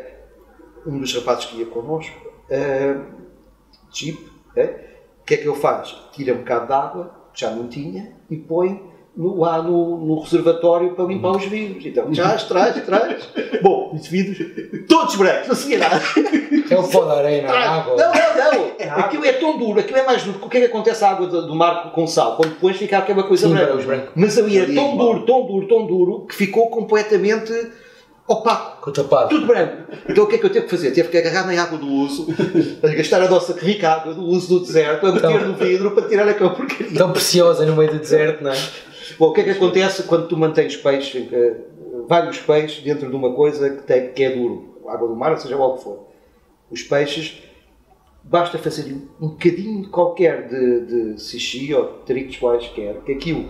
S2: um dos rapazes que ia connosco, eh, Jeep, eh, o que é que ele faz? Tira um bocado de água, que já não tinha, e põe no, lá no, no reservatório para limpar os vidros. Então, traz, traz, traz. Bom, os vidros, todos brancos, não se nada.
S1: É o pó da areia na
S2: Traz.
S1: água.
S2: Não, não, não. Aquilo é tão duro, aquilo é mais duro. O que é que acontece à água do, do mar com sal? Quando pões fica aquela coisa
S1: Sim,
S2: branca.
S1: os brancos.
S2: Mas ali era
S3: Ali,
S2: tão
S3: igual.
S2: duro, tão duro, tão duro, que ficou completamente opaco.
S1: Com o tapado.
S2: Tudo branco. Então o que é que eu teve que fazer? Teve que agarrar na água do uso, a gastar a nossa rica água do uso do deserto, a meter
S1: Então-
S2: no vidro para tirar aquela porcaria.
S1: Tão preciosa no meio do deserto, não é?
S2: Bom, o que é que acontece quando tu mantens peixes, eh, vários peixes dentro de uma coisa que, tem, que é duro? Água do mar, ou seja lá o que for. Os peixes, basta fazer um bocadinho qualquer de, de xixi ou de tritos quaisquer, que aquilo,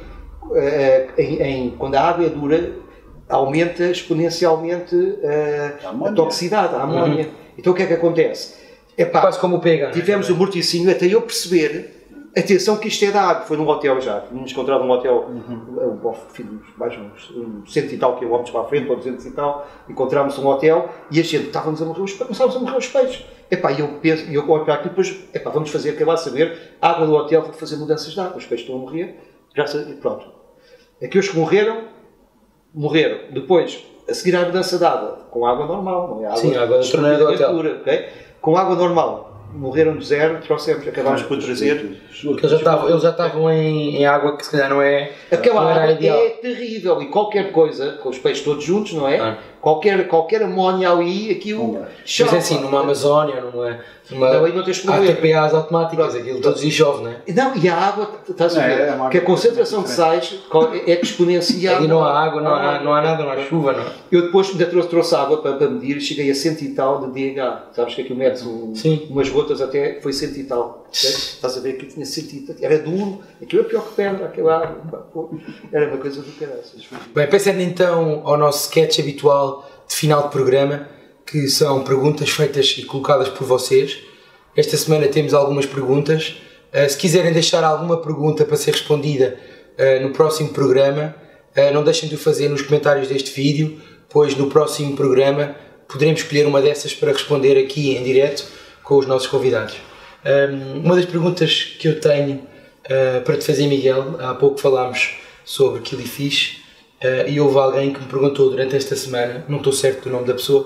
S2: eh, em, em- quando a água é dura, aumenta exponencialmente eh,
S3: A
S2: a,
S3: amónia.
S2: toxicidade, a amónia. Então o que é que acontece? Epá,
S1: Quase como o pega.
S2: tivemos um morticínio até eu perceber, atenção que isto é da água, foi num hotel já, tínhamos encontrado um hotel, um, um, filho, mais uns um cento e tal quilómetros para a frente, ou duzentos e tal, encontramos um hotel e a gente, estávamos a morrer os peixes, começámos a morrer os peixes. Epá, e eu penso, e eu olho para aqui, depois, epá, vamos fazer, acabar de saber, a água do hotel, vou fazer mudanças de água, os peixes estão a morrer, já sei, e pronto. Aqueles que morreram, morreram. Depois, a seguir à mudança de água, com água normal, não é? Água,
S1: Sim, água da torneira do hotel.
S2: pura, ok? Com água normal. Morreram de zero, trouxemos, acabámos por trazer.
S1: Que eles já estavam, eles já estavam em, em água que se calhar não é.
S2: Aquela
S1: não era a
S2: água
S1: ideal.
S2: é terrível e qualquer coisa, com os peixes todos juntos, não é?
S1: Ah.
S2: Qualquer, qualquer amónia ali, aquilo.
S1: Mas é assim, numa Amazónia, numa, numa
S2: Não, aí não tens
S1: há
S2: problema.
S1: T P As automáticas, aquilo todos os dias chove, não é?
S2: Não, e a água, estás a
S3: Não,
S2: ver?
S3: é uma água
S2: que a concentração de sais é exponencial.
S1: Aí não há água, não há, não há nada, não há chuva, não.
S2: Eu depois ainda trouxe, trouxe água para, para medir e cheguei a cento e tal de D H. Sabes que aquilo metes um,
S1: Sim.
S2: umas gotas até, foi cento e tal. ok? Estás a ver que tinha cento e tal. Era duro, aquilo é pior que pedra, aquela água. pá, pô, Era uma coisa do caraças.
S1: Bem, passando então ao nosso sketch habitual de final de programa, que são perguntas feitas e colocadas por vocês. Esta semana temos algumas perguntas. Uh, se quiserem deixar alguma pergunta para ser respondida uh, no próximo programa, uh, não deixem de o fazer nos comentários deste vídeo, pois no próximo programa poderemos escolher uma dessas para responder aqui em direto com os nossos convidados. Um, uma das perguntas que eu tenho uh, para te fazer, Miguel, há pouco falámos sobre Killifish, uh, e houve alguém que me perguntou durante esta semana, não estou certo do nome da pessoa,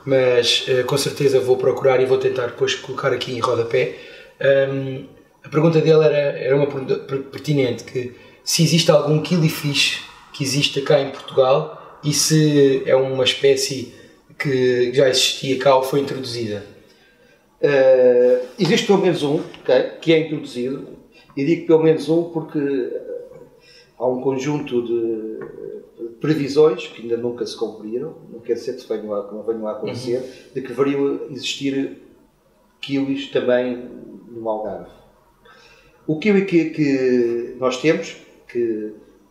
S1: mas uh, com certeza vou procurar e vou tentar depois colocar aqui em rodapé. Um, a pergunta dele era, era uma pergunta pertinente, que se existe algum Killifish que exista cá em Portugal e se é uma espécie que já existia cá ou foi introduzida.
S2: Uh, existe pelo menos um, okay, que é introduzido, e digo pelo menos um porque uh, há um conjunto de previsões que ainda nunca se cumpriram, não quer dizer que venham a, que não venham a acontecer, uhum. de que deveriam existir kiwis também no Algarve. O kiwi que, que nós temos, que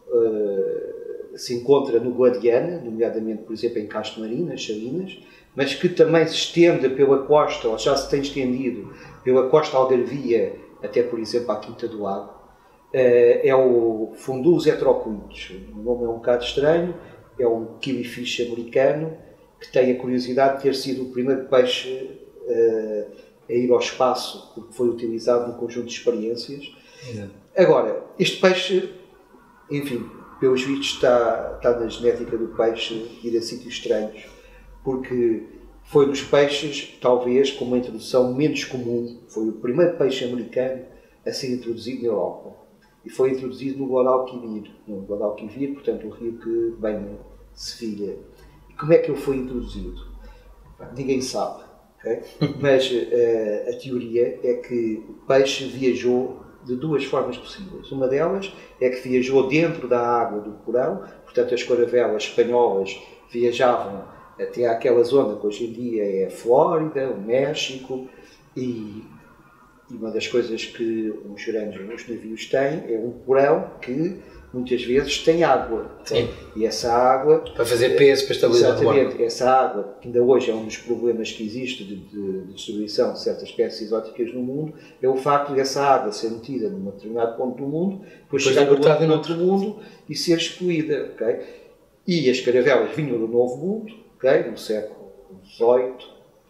S2: uh, se encontra no Guadiana, nomeadamente, por exemplo, em Castro Marim, nas Salinas, mas que também se estende pela costa, ou já se tem estendido pela costa algarvia, até, por exemplo, à Quinta do Lago, é o Fundus heterocuides. O nome é um bocado estranho, é um killifish americano que tem a curiosidade de ter sido o primeiro peixe uh, a ir ao espaço, porque foi utilizado num conjunto de experiências. É. Agora, este peixe, enfim, pelos vistos está, está na genética do peixe ir a sítios estranhos, porque foi dos peixes, talvez, com uma introdução menos comum. Foi o primeiro peixe americano a ser introduzido na Europa. E foi introduzido no Guadalquivir, no Guadalquivir, portanto, o rio que vem de Sevilha. E como é que ele foi introduzido? Ninguém sabe, okay? Mas uh, a teoria é que o peixe viajou de duas formas possíveis. Uma delas é que viajou dentro da água do porão, portanto, as caravelas espanholas viajavam até àquela zona que hoje em dia é a Flórida, o México, e E uma das coisas que os grandes os navios têm é um porão que muitas vezes tem água.
S1: Sim.
S2: E essa água...
S1: Para fazer peso, para estabilizar o mar.
S2: Exatamente. Essa água, que ainda hoje é um dos problemas que existe de, de, de distribuição de certas espécies exóticas no mundo, é o facto de essa água ser metida num determinado ponto do mundo, depois, depois chegar a outro ponto do mundo e ser excluída. Okay? E as caravelas vinham do Novo Mundo, okay? No século dezoito,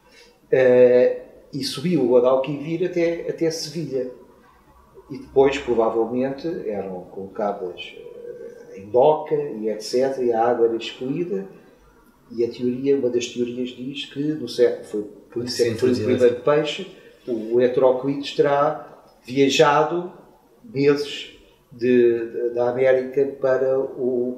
S2: uh, e subiu o Guadalquivir até, até Sevilha. E depois, provavelmente, eram colocadas em doca e etcétera, e a água era excluída. E a teoria, uma das teorias diz que, no século, foi, por isso é que foi o primeiro peixe, o Heteroclites terá viajado meses de, de, da América para o,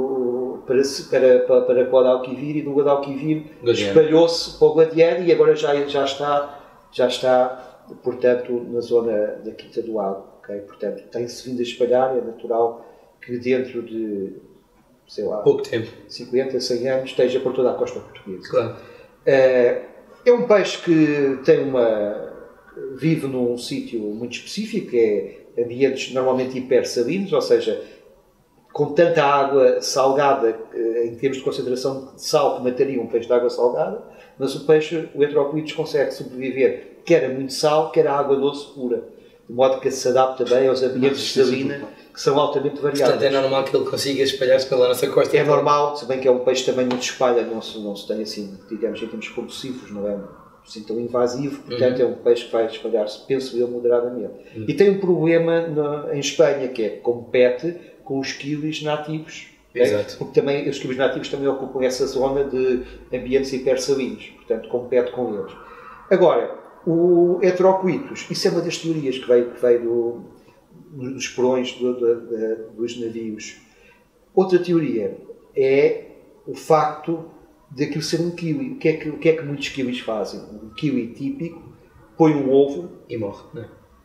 S2: o para, para, para Guadalquivir, e do Guadalquivir espalhou-se para o Gladiano e agora já, já está já está, portanto, na zona da Quinta do Lago, okay? Portanto, tem-se vindo a espalhar, é natural que dentro de, sei lá,
S1: pouco tempo,
S2: cinquenta, cem anos, esteja por toda a costa portuguesa.
S1: Claro.
S2: É, é um peixe que tem uma, vive num sítio muito específico, é ambientes normalmente hipersalinos, ou seja, com tanta água salgada, em termos de concentração de sal, que mataria um peixe de água salgada, mas o peixe, o Heteroclites, consegue sobreviver quer a muito sal, quer a água doce pura, de modo que se adapta bem aos ambientes de salina, que são altamente variados.
S1: Portanto, é normal que ele consiga espalhar-se pela nossa costa.
S2: É normal, se bem que é um peixe também muito espalha, não se, não se tem assim, digamos, em termos compulsivos, não é assim tão invasivo, portanto uhum. é um peixe que vai espalhar-se, penso eu, moderadamente. Uhum. E tem um problema no, em Espanha, que é que compete com os kiwis nativos.
S1: Exato.
S2: Porque também os kiwis nativos também ocupam essa zona de ambientes hipersalinos, portanto compete com eles. Agora, o Heteroclitus, isso é uma das teorias que veio, que veio do, dos porões do, do, do, dos navios. Outra teoria é o facto de aquilo ser um kiwi. O que é que, o que, é que muitos kiwis fazem? Um kiwi típico põe um ovo
S1: e morre, não é?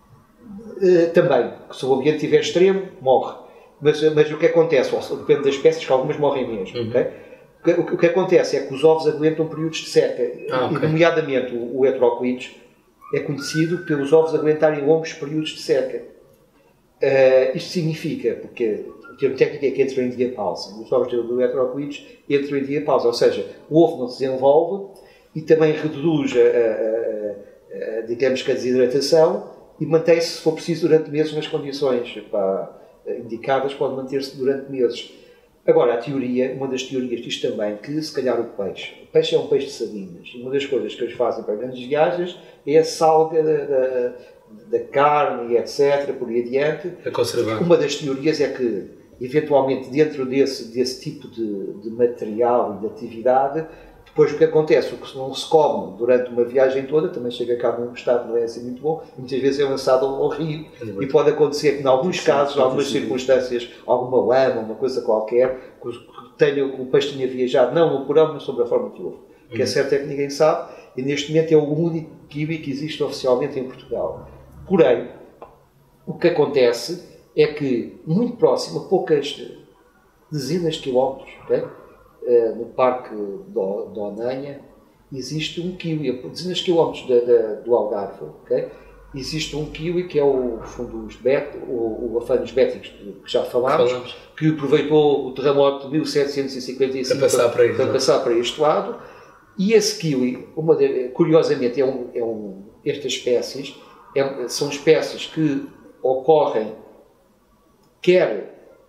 S2: Uh, também, se o ambiente estiver extremo, morre. Mas, mas o que acontece, depende das espécies, que algumas morrem mesmo. Uhum. Okay? O, que, o que acontece é que os ovos aguentam períodos de seca. Ah, okay. E, nomeadamente, o, o Heteroclitus é conhecido pelos ovos aguentarem longos períodos de seca. Uh, isto significa, porque o termo técnico é que entra em diapausa. Os ovos do Heteroclitus entram em diapausa, ou seja, o ovo não se desenvolve e também reduz, a, a, a, a, digamos que a desidratação, e mantém-se, se for preciso, durante meses nas condições pá, indicadas, pode manter-se durante meses. Agora, a teoria, uma das teorias diz também que, se calhar, o peixe, o peixe é um peixe de sardinas, e uma das coisas que eles fazem para grandes viagens é a salga da, da, da carne e etcétera, por aí adiante.
S1: A conservar.
S2: Uma das teorias é que, eventualmente, dentro desse, desse tipo de, de material e de atividade, depois o que acontece, o que não se come durante uma viagem toda, também chega cá num estado não é assim muito bom, muitas vezes é lançado ao rio, é e pode acontecer que, em alguns casos, em algumas circunstâncias, alguma lama, uma coisa qualquer, que tenha, que o peixe tenha viajado, não no porão, mas sobre a forma de ovo. O que é certo é que ninguém sabe, e neste momento é o único kiwi que existe oficialmente em Portugal. Porém, o que acontece é que, muito próximo, a poucas dezenas de quilómetros, okay? Uh, no Parque do, do Onanha, existe um kiwi, a dezenas de quilómetros da, da, do Algarve, okay? Existe um kiwi que é o fundus bet, o, o Aphanes béticos, que já falámos, falamos. Que aproveitou o terremoto de mil setecentos e cinquenta e cinco
S1: para passar para,
S2: para, para, passar para este lado, e esse kiwi, uma de, curiosamente, é um, é um, estas espécies é, são espécies que ocorrem quer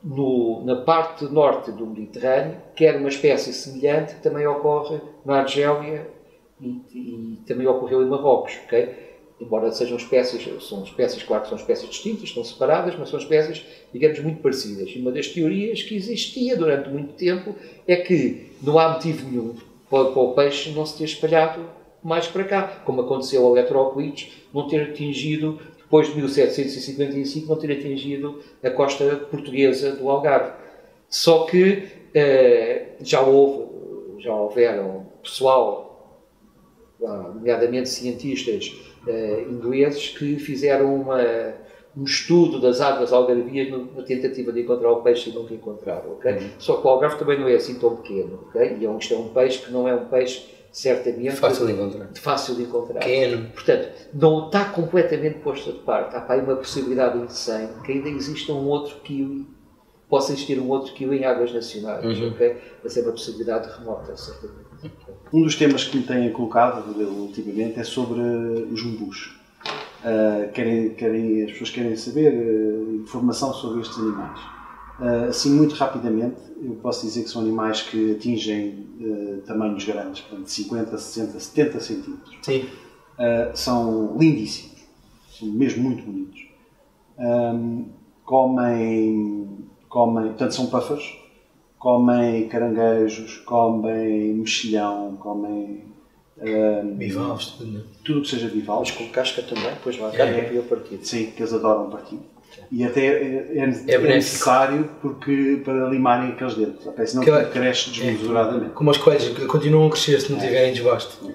S2: no, na parte norte do Mediterrâneo, quer uma espécie semelhante que também ocorre na Argélia e, e também ocorreu em Marrocos, ok? Embora sejam espécies, são espécies, claro que são espécies distintas, estão separadas, mas são espécies, digamos, muito parecidas. E uma das teorias que existia durante muito tempo é que não há motivo nenhum para, para o peixe não se ter espalhado mais para cá, como aconteceu ao Eletrópolis, não ter atingido, depois de mil setecentos e cinquenta e cinco, não ter atingido a costa portuguesa do Algarve. Só que eh, já houve, já houveram pessoal, nomeadamente cientistas Uh, ingleses, que fizeram uma, um estudo das águas algarvias na tentativa de encontrar o peixe e nunca encontraram, ok? Uhum. Só que o Algarve também não é assim tão pequeno, ok? E é um, isto é um peixe que não é um peixe certamente
S1: fácil de encontrar.
S2: Fácil de encontrar.
S1: Pequeno.
S2: Portanto, não está completamente posto de parte. Há para aí uma possibilidade insane que ainda exista um outro kiwi, possa existir um outro kiwi em águas nacionais, uhum. ok? Mas é uma possibilidade remota, certamente.
S3: Um dos temas que me têm colocado ultimamente é sobre os umbus. Uh, querem, querem, as pessoas querem saber uh, informação sobre estes animais. Uh, assim, muito rapidamente, eu posso dizer que são animais que atingem uh, tamanhos grandes, portanto, cinquenta, sessenta, setenta centímetros.
S1: Sim.
S3: Uh, são lindíssimos, são mesmo muito bonitos. Um, comem, comem, portanto, são pássaros. Comem caranguejos, comem mexilhão, comem... Um,
S1: bivalves, tudo, né?
S3: Tudo o que seja bivalves.
S2: Mas com casca também, depois vai a casca
S3: é,
S2: para o partido.
S3: Sim, que eles adoram partido. E até é, é,
S1: é,
S3: é necessário porque, para limarem aqueles dentes, até senão que cresce desmesuradamente.
S1: É, como os coelhos, continuam a crescer se não é. tiverem desbaste.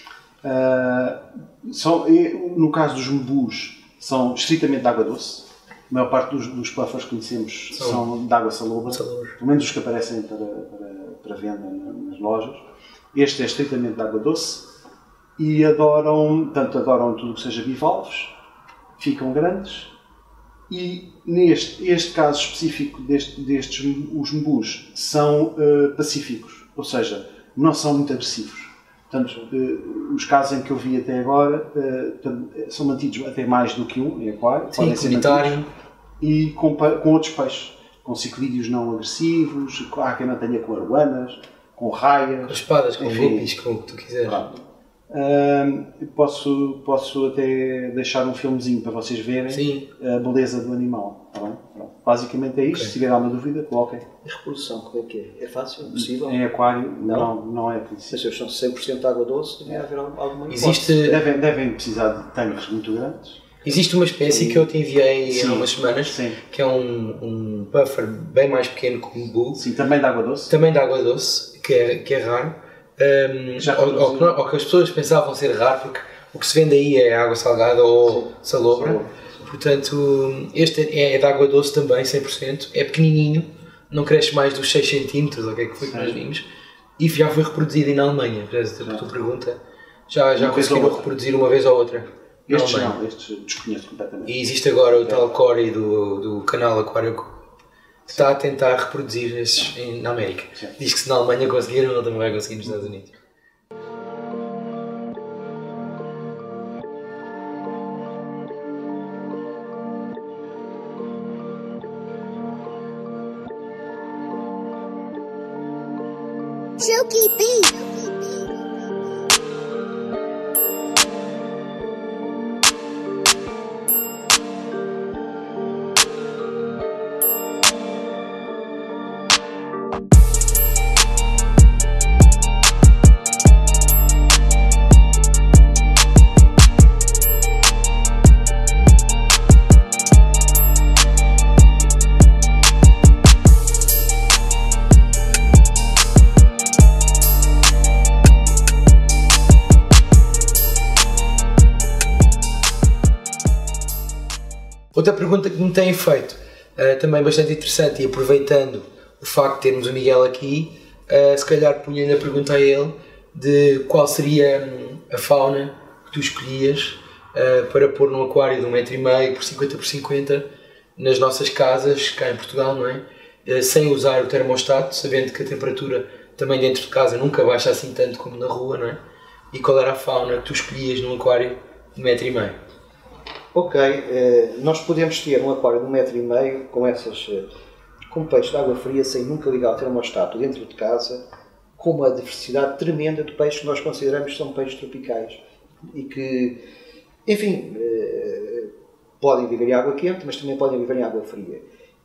S3: É. Uh, são, no caso dos umbus, são estritamente de água doce. A maior parte dos, dos puffers que conhecemos são, são de água salobra, salobra, pelo menos os que aparecem para, para, para venda nas lojas. Este é estritamente de água doce e adoram, tanto adoram tudo o que seja bivalves, ficam grandes e neste este caso específico deste, destes os umbus são uh, pacíficos, ou seja, não são muito agressivos. Portanto, uh, os casos em que eu vi até agora uh, são mantidos até mais do que um em aquário,
S1: sim, podem ser mantidos,
S3: e com, com outros peixes, com ciclídeos não agressivos, há quem não tenha com arowanas, com raias,
S1: com espadas, com guppies, com o que tu quiseres.
S3: Uh, posso, posso até deixar um filmezinho para vocês verem
S1: sim.
S3: a beleza do animal. Tá bem? Pronto. Basicamente é isto. Okay. Se tiver alguma dúvida, coloquem.
S2: A reprodução, como é que é? É fácil? É possível?
S3: Em aquário, não, não, não é possível.
S2: Mas eles são cem por cento de água doce, deve haver alguma
S1: Existe...
S3: devem, devem precisar de tanques muito grandes.
S1: Existe uma espécie que eu te enviei
S3: sim,
S1: há umas semanas,
S3: sim.
S1: que é um, um puffer bem mais pequeno que o umbu.
S3: Sim, também de água doce.
S1: Também de água doce, que é, que é raro. Um, Já ou, ou, que não, ou que as pessoas pensavam ser raro, porque o que se vende aí é água salgada ou sim, salobra. Salobra. Portanto, este é, é de água doce também, cem por cento. É pequenininho, não cresce mais dos seis centímetros, ou o que é que foi que nós vimos. E já foi reproduzido na Alemanha. A tua pergunta, já, já conseguiram reproduzir uma vez ou outra.
S3: Estes não, estes desconheço completamente.
S1: E existe agora o é. tal Corey do, do canal Aquário que está a tentar reproduzir esses em, na América. Sim. Diz que se na Alemanha conseguiram, ele também vai conseguir nos Estados Unidos.
S5: Silky Bee.
S1: Outra pergunta que me têm feito, uh, também bastante interessante, e aproveitando o facto de termos o Miguel aqui, uh, se calhar punha-lhe a pergunta a ele de qual seria a fauna que tu escolhias uh, para pôr num aquário de um metro e meio por cinquenta por cinquenta nas nossas casas, cá em Portugal, não é? Uh, sem usar o termostato, sabendo que a temperatura também dentro de casa nunca baixa assim tanto como na rua, não é? E qual era a fauna que tu escolhias num aquário de um metro e meio?
S2: Ok, eh, nós podemos ter um aquário de um metro e meio com essas, um peixe de água fria sem nunca ligar o termostato dentro de casa, com uma diversidade tremenda de peixes que nós consideramos que são peixes tropicais e que, enfim, eh, podem viver em água quente, mas também podem viver em água fria.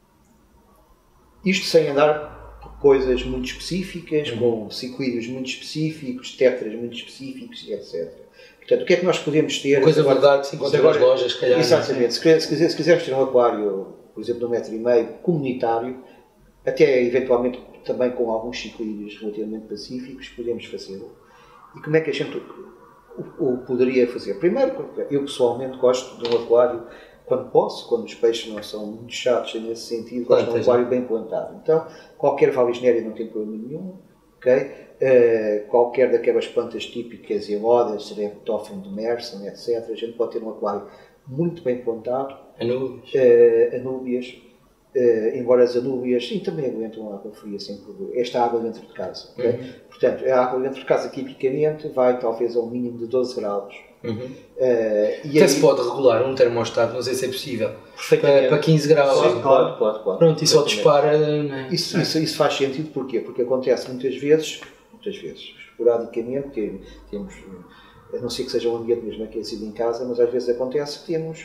S2: Isto sem andar por coisas muito específicas, uhum. com ciclídeos muito específicos, tétras muito específicos, etcétera. Portanto, o que é que nós podemos ter...
S1: Uma coisa verdade que se encontra nas lojas, se calhar.
S2: Exatamente. Se, se, se quisermos ter um aquário, por exemplo, de um metro e meio, comunitário, até eventualmente também com alguns ciclídeos relativamente pacíficos, podemos fazê-lo. E como é que a gente o, o poderia fazer? Primeiro, eu pessoalmente gosto de um aquário, quando posso, quando os peixes não são muito chatos nesse sentido, gosto de um aquário bem plantado. Então, qualquer valisnéria não tem problema nenhum, ok? Uh, qualquer daquelas plantas típicas, elodas, Sereptophon de Merson, etcétera, a gente pode ter um aquário muito bem plantado.
S1: Anúbias.
S2: Uh, anúbias. Uh, embora as anúbias, sim, também aguentam água fria sem problema. Esta água dentro de casa. Okay? Uhum. Portanto, a água dentro de casa, tipicamente, vai talvez a um mínimo de doze graus.
S1: Uhum. Uh, e Até aí, se pode regular um termostato, não sei se é possível, para, para quinze graus.
S2: Sim, pode, pode, pode.
S1: Pronto, e só dispara. Né?
S2: Isso, isso, isso faz sentido, porquê? Porque acontece muitas vezes, muitas vezes, esporadicamente, temos, a não ser que seja um ambiente mesmo aquecido em casa, mas às vezes acontece que temos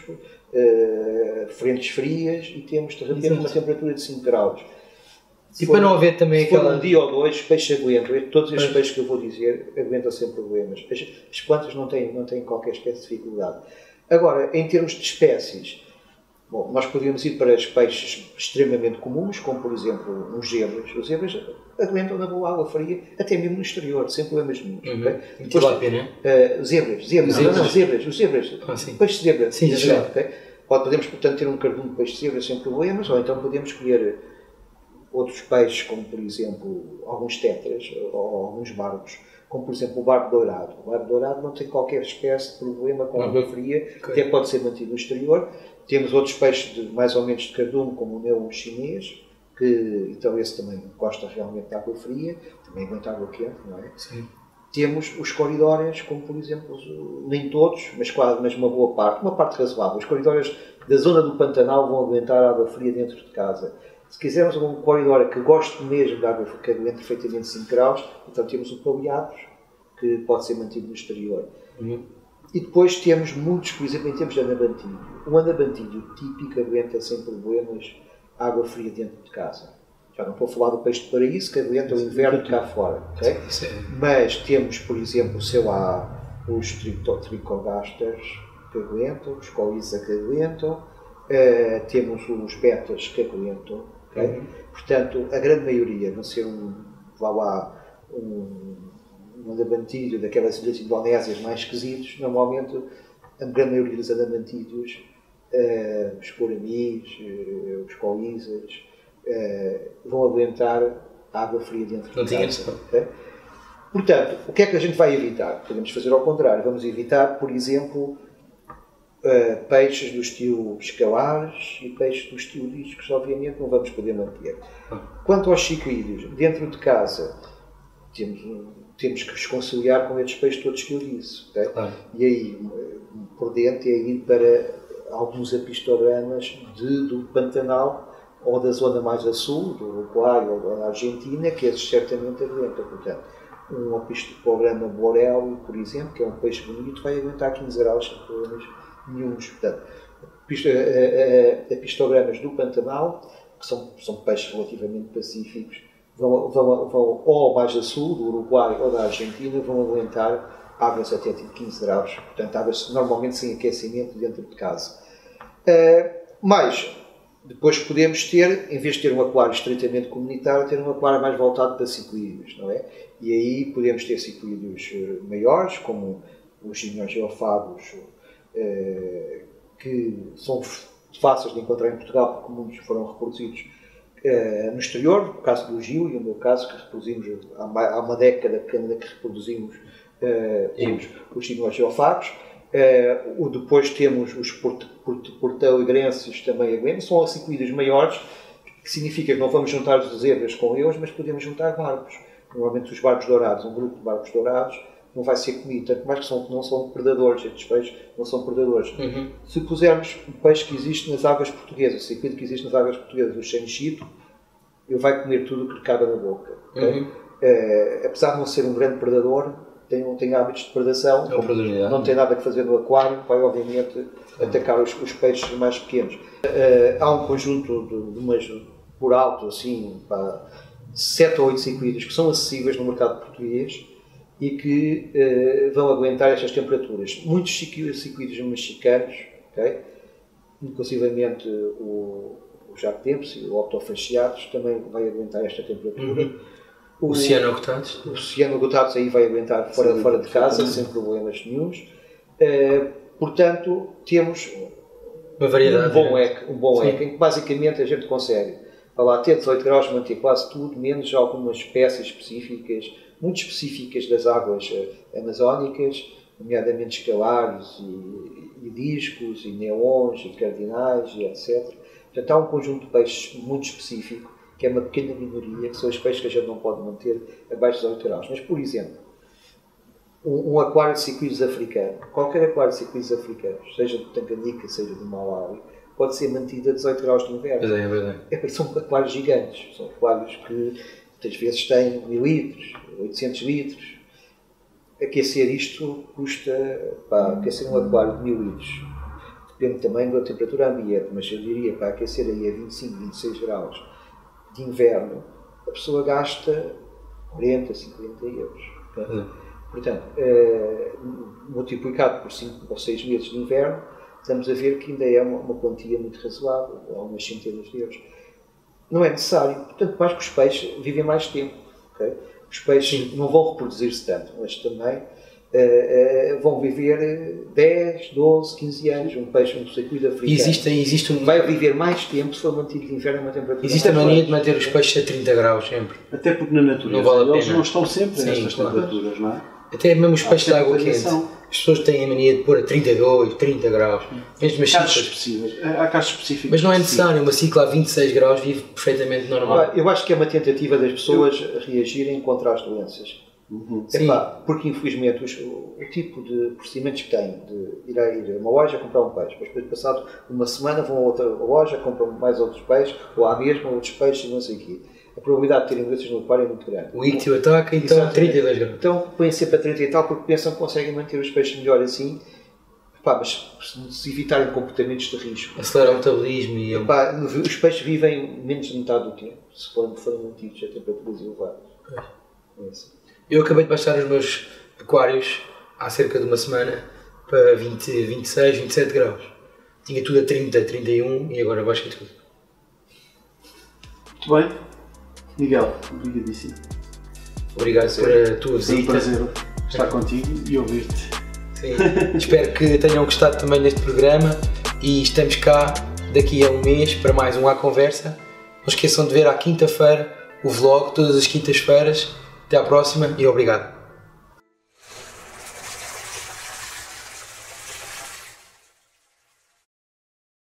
S2: uh, frentes frias e temos de repente uma temperatura de cinco graus.
S1: Se e for, para não haver também
S2: se
S1: aquela...
S2: for um dia ou dois, os peixes aguentam. Todos estes peixes que eu vou dizer aguentam sem problemas. As, as plantas não têm, não têm qualquer espécie de dificuldade. Agora, em termos de espécies, bom, nós podíamos ir para os peixes extremamente comuns, como por exemplo os zebras. Os zebras aguentam na boa água fria, até mesmo no exterior, sem problemas nenhum.
S1: Uhum.
S2: Okay?
S1: Tilápia, não
S2: é? Uh, zebras, zebras,
S1: zebras.
S2: Não, não, zebras, os zebras.
S1: Ah, sim.
S2: Peixe de zebra.
S1: Sim, já.
S2: Okay? Podemos, portanto, ter um cardume de peixe de zebra sem problemas, ou então podemos escolher outros peixes, como por exemplo alguns tétras ou alguns barbos, como por exemplo o barbo dourado. O barbo dourado não tem qualquer espécie de problema com água fria, okay. Até pode ser mantido no exterior. Temos outros peixes de, mais ou menos de cardume, como o neon chinês, que então esse também gosta realmente de água fria, também aguenta água quente, não é?
S1: Sim.
S2: Temos os coridores, como por exemplo, nem todos, mas quase, mas uma boa parte, uma parte razoável. Os coridores da zona do Pantanal vão aguentar água fria dentro de casa. Se quisermos um coridor que goste mesmo de água que aguente perfeitamente cinco graus, então temos o paleados, que pode ser mantido no exterior.
S1: Uhum.
S2: E depois temos muitos, por exemplo, em termos de anabantilho. O anabantilho típico aguenta sem problemas água fria dentro de casa. Já não estou a falar do peixe de paraíso, que aguenta o inverno cá fora. Okay? Mas temos, por exemplo, sei lá, os tricogasters que aguentam, os coisa que aguentam, uh, temos os betas que aguentam. Okay? Uhum. Portanto, a grande maioria, não ser um, vá lá, um, um adamantilho daquelas ilhas indonésias mais esquisitos, normalmente a grande maioria dos adamantilhos, uh, os coramis, uh, os coisas, uh, vão aguentar a água fria dentro de casa. Okay? Portanto, o que é que a gente vai evitar? Podemos fazer ao contrário, vamos evitar, por exemplo, Uh, peixes do estilo escalares e peixes do estilo discos, obviamente não vamos poder manter. Quanto aos ciclídeos, dentro de casa temos, temos que os conciliar com estes peixes todos que eu disse. Okay? Ah. E aí, por dentro, é ir para alguns apistogramas de, do Pantanal ou da zona mais a sul, do Uruguai ou da Argentina, que esses certamente aguentam. Portanto, um apistograma borel, por exemplo, que é um peixe bonito, vai aguentar quinze graus sem problemas nenhuns. Portanto, apistogramas do Pantanal, que são, são peixes relativamente pacíficos, vão, vão, vão ou mais a sul, do Uruguai ou da Argentina, vão aguentar águas até tipo quinze graus. Portanto, águas normalmente sem aquecimento dentro de casa. Uh, mas, depois podemos ter, em vez de ter um aquário estritamente comunitário, ter um aquário mais voltado para ciclídeos, não é? E aí podemos ter ciclídeos maiores, como os giniogeofagos, Uh, que são fáceis de encontrar em Portugal, porque muitos foram reproduzidos uh, no exterior, no caso do Gil e no meu caso, que reproduzimos há, há uma década que reproduzimos uh, os, os giniogeofagos. Uh, o, depois temos os port, port, portão-igrenses também aguentam, são ciclídeos maiores, que significa que não vamos juntar os zebras com eles, mas podemos juntar barbos. Normalmente os barbos dourados, um grupo de barbos dourados, não vai ser comido, tanto mais que são, não são predadores, estes peixes não são predadores.
S1: Uhum.
S2: Se pusermos um peixe que existe nas águas portuguesas, o ciclídeo que existe nas águas portuguesas, o chanchito, ele vai comer tudo o que lhe cabe na boca. Okay?
S1: Uhum.
S2: Uh, apesar de não ser um grande predador, tem, tem hábitos de predação,
S1: é
S2: não tem nada a fazer no aquário, vai obviamente atacar os, os peixes mais pequenos. Uh, há um conjunto de, de umas, por alto, assim, pá, sete ou oito ciclídeos que são acessíveis no mercado português e que uh, vão aguentar estas temperaturas. Muitos ciclídeos mexicanos, okay? Inclusivamente o, o Jacques Dempsey, o Optofasciatus, também vai aguentar esta temperatura.
S1: Uhum. O Cyanogotatus?
S2: O Cyanogotatus aí vai aguentar fora, sim, fora de casa, sim, sem problemas nenhuns. Uh, portanto, temos
S1: uma variedade,
S2: um bom eco, um bom eco, em que basicamente a gente consegue, lá, ter dezoito graus, manter quase tudo, menos algumas espécies específicas, muito específicas das águas amazónicas, nomeadamente escalares e, e discos, e neons, e cardinais, e etcétera. Portanto, há um conjunto de peixes muito específico, que é uma pequena minoria, que são os peixes que a gente não pode manter abaixo de dezoito graus. Mas, por exemplo, um, um aquário de ciclídeos africano, qualquer aquário de ciclídeos africanos, seja de Tanganica, seja de Malawi, pode ser mantido a dezoito graus de inverno.
S1: É, é verdade.
S2: É, são aquários gigantes, são aquários que muitas vezes têm mil litros, oitocentos litros. Aquecer isto custa, para aquecer um aquário de mil litros, depende também da temperatura ambiente, mas eu diria para aquecer aí a vinte e cinco, vinte e seis graus de inverno, a pessoa gasta quarenta, cinquenta euros. Okay? Uhum. Portanto, eh, multiplicado por cinco ou seis meses de inverno, estamos a ver que ainda é uma, uma quantia muito razoável, algumas centenas de euros. Não é necessário, portanto, mais que os peixes vivem mais tempo. Okay? Os peixes não vão reproduzir-se tanto, mas também uh, uh, vão viver dez, doze, quinze anos. Um peixe, um ciclídeo africano,
S1: existe, existe um...
S2: vai viver mais tempo se for mantido de inverno a uma temperatura.
S1: Existe a mania de manter os peixes a trinta graus sempre.
S3: Até porque na natureza
S1: não vale
S3: eles não estão sempre
S1: Sim,
S3: nestas
S1: claro.
S3: temperaturas, não é?
S1: Até mesmo os peixes de água quente.
S3: Variação.
S1: As pessoas têm a mania de pôr a trinta e dois, trinta graus. Mesmo as
S3: Casos
S1: ciclas.
S3: específicos. Há casos específicos.
S1: Mas não é necessário. Uma cicla a vinte e seis graus vive perfeitamente normal.
S2: Eu acho que é uma tentativa das pessoas reagirem contra as doenças.
S3: Uhum.
S2: Epá, porque infelizmente os, o, o tipo de procedimentos que têm de ir a, ir a uma loja comprar um peixe, depois passado uma semana vão a outra loja, compram mais outros peixes, ou à mesma outros peixes e não sei o quê. A probabilidade de terem doenças no aquário é muito grande.
S1: O íctio ataca, então exatamente. trinta e dois graus.
S2: Então põem sempre a trinta e tal porque pensam que conseguem manter os peixes melhor assim. Epá, mas se evitarem comportamentos de risco.
S1: Acelera o metabolismo e...
S2: Epá, os peixes vivem menos de metade do tempo, se forem, forem mantidos a temperaturas elevadas. É assim.
S1: Eu acabei de baixar os meus aquários há cerca de uma semana para vinte, vinte e seis, vinte e sete graus. Tinha tudo a trinta, trinta e um e agora baixei tudo.
S3: Muito bem. Miguel, obrigadíssimo.
S1: Obrigado por a tua visita.
S3: Foi um prazer estar contigo e ouvir-te.
S1: Sim. Espero que tenham gostado também deste programa e estamos cá daqui a um mês para mais um À Conversa. Não esqueçam de ver à quinta-feira o vlog, todas as quintas-feiras. Até à próxima e obrigado.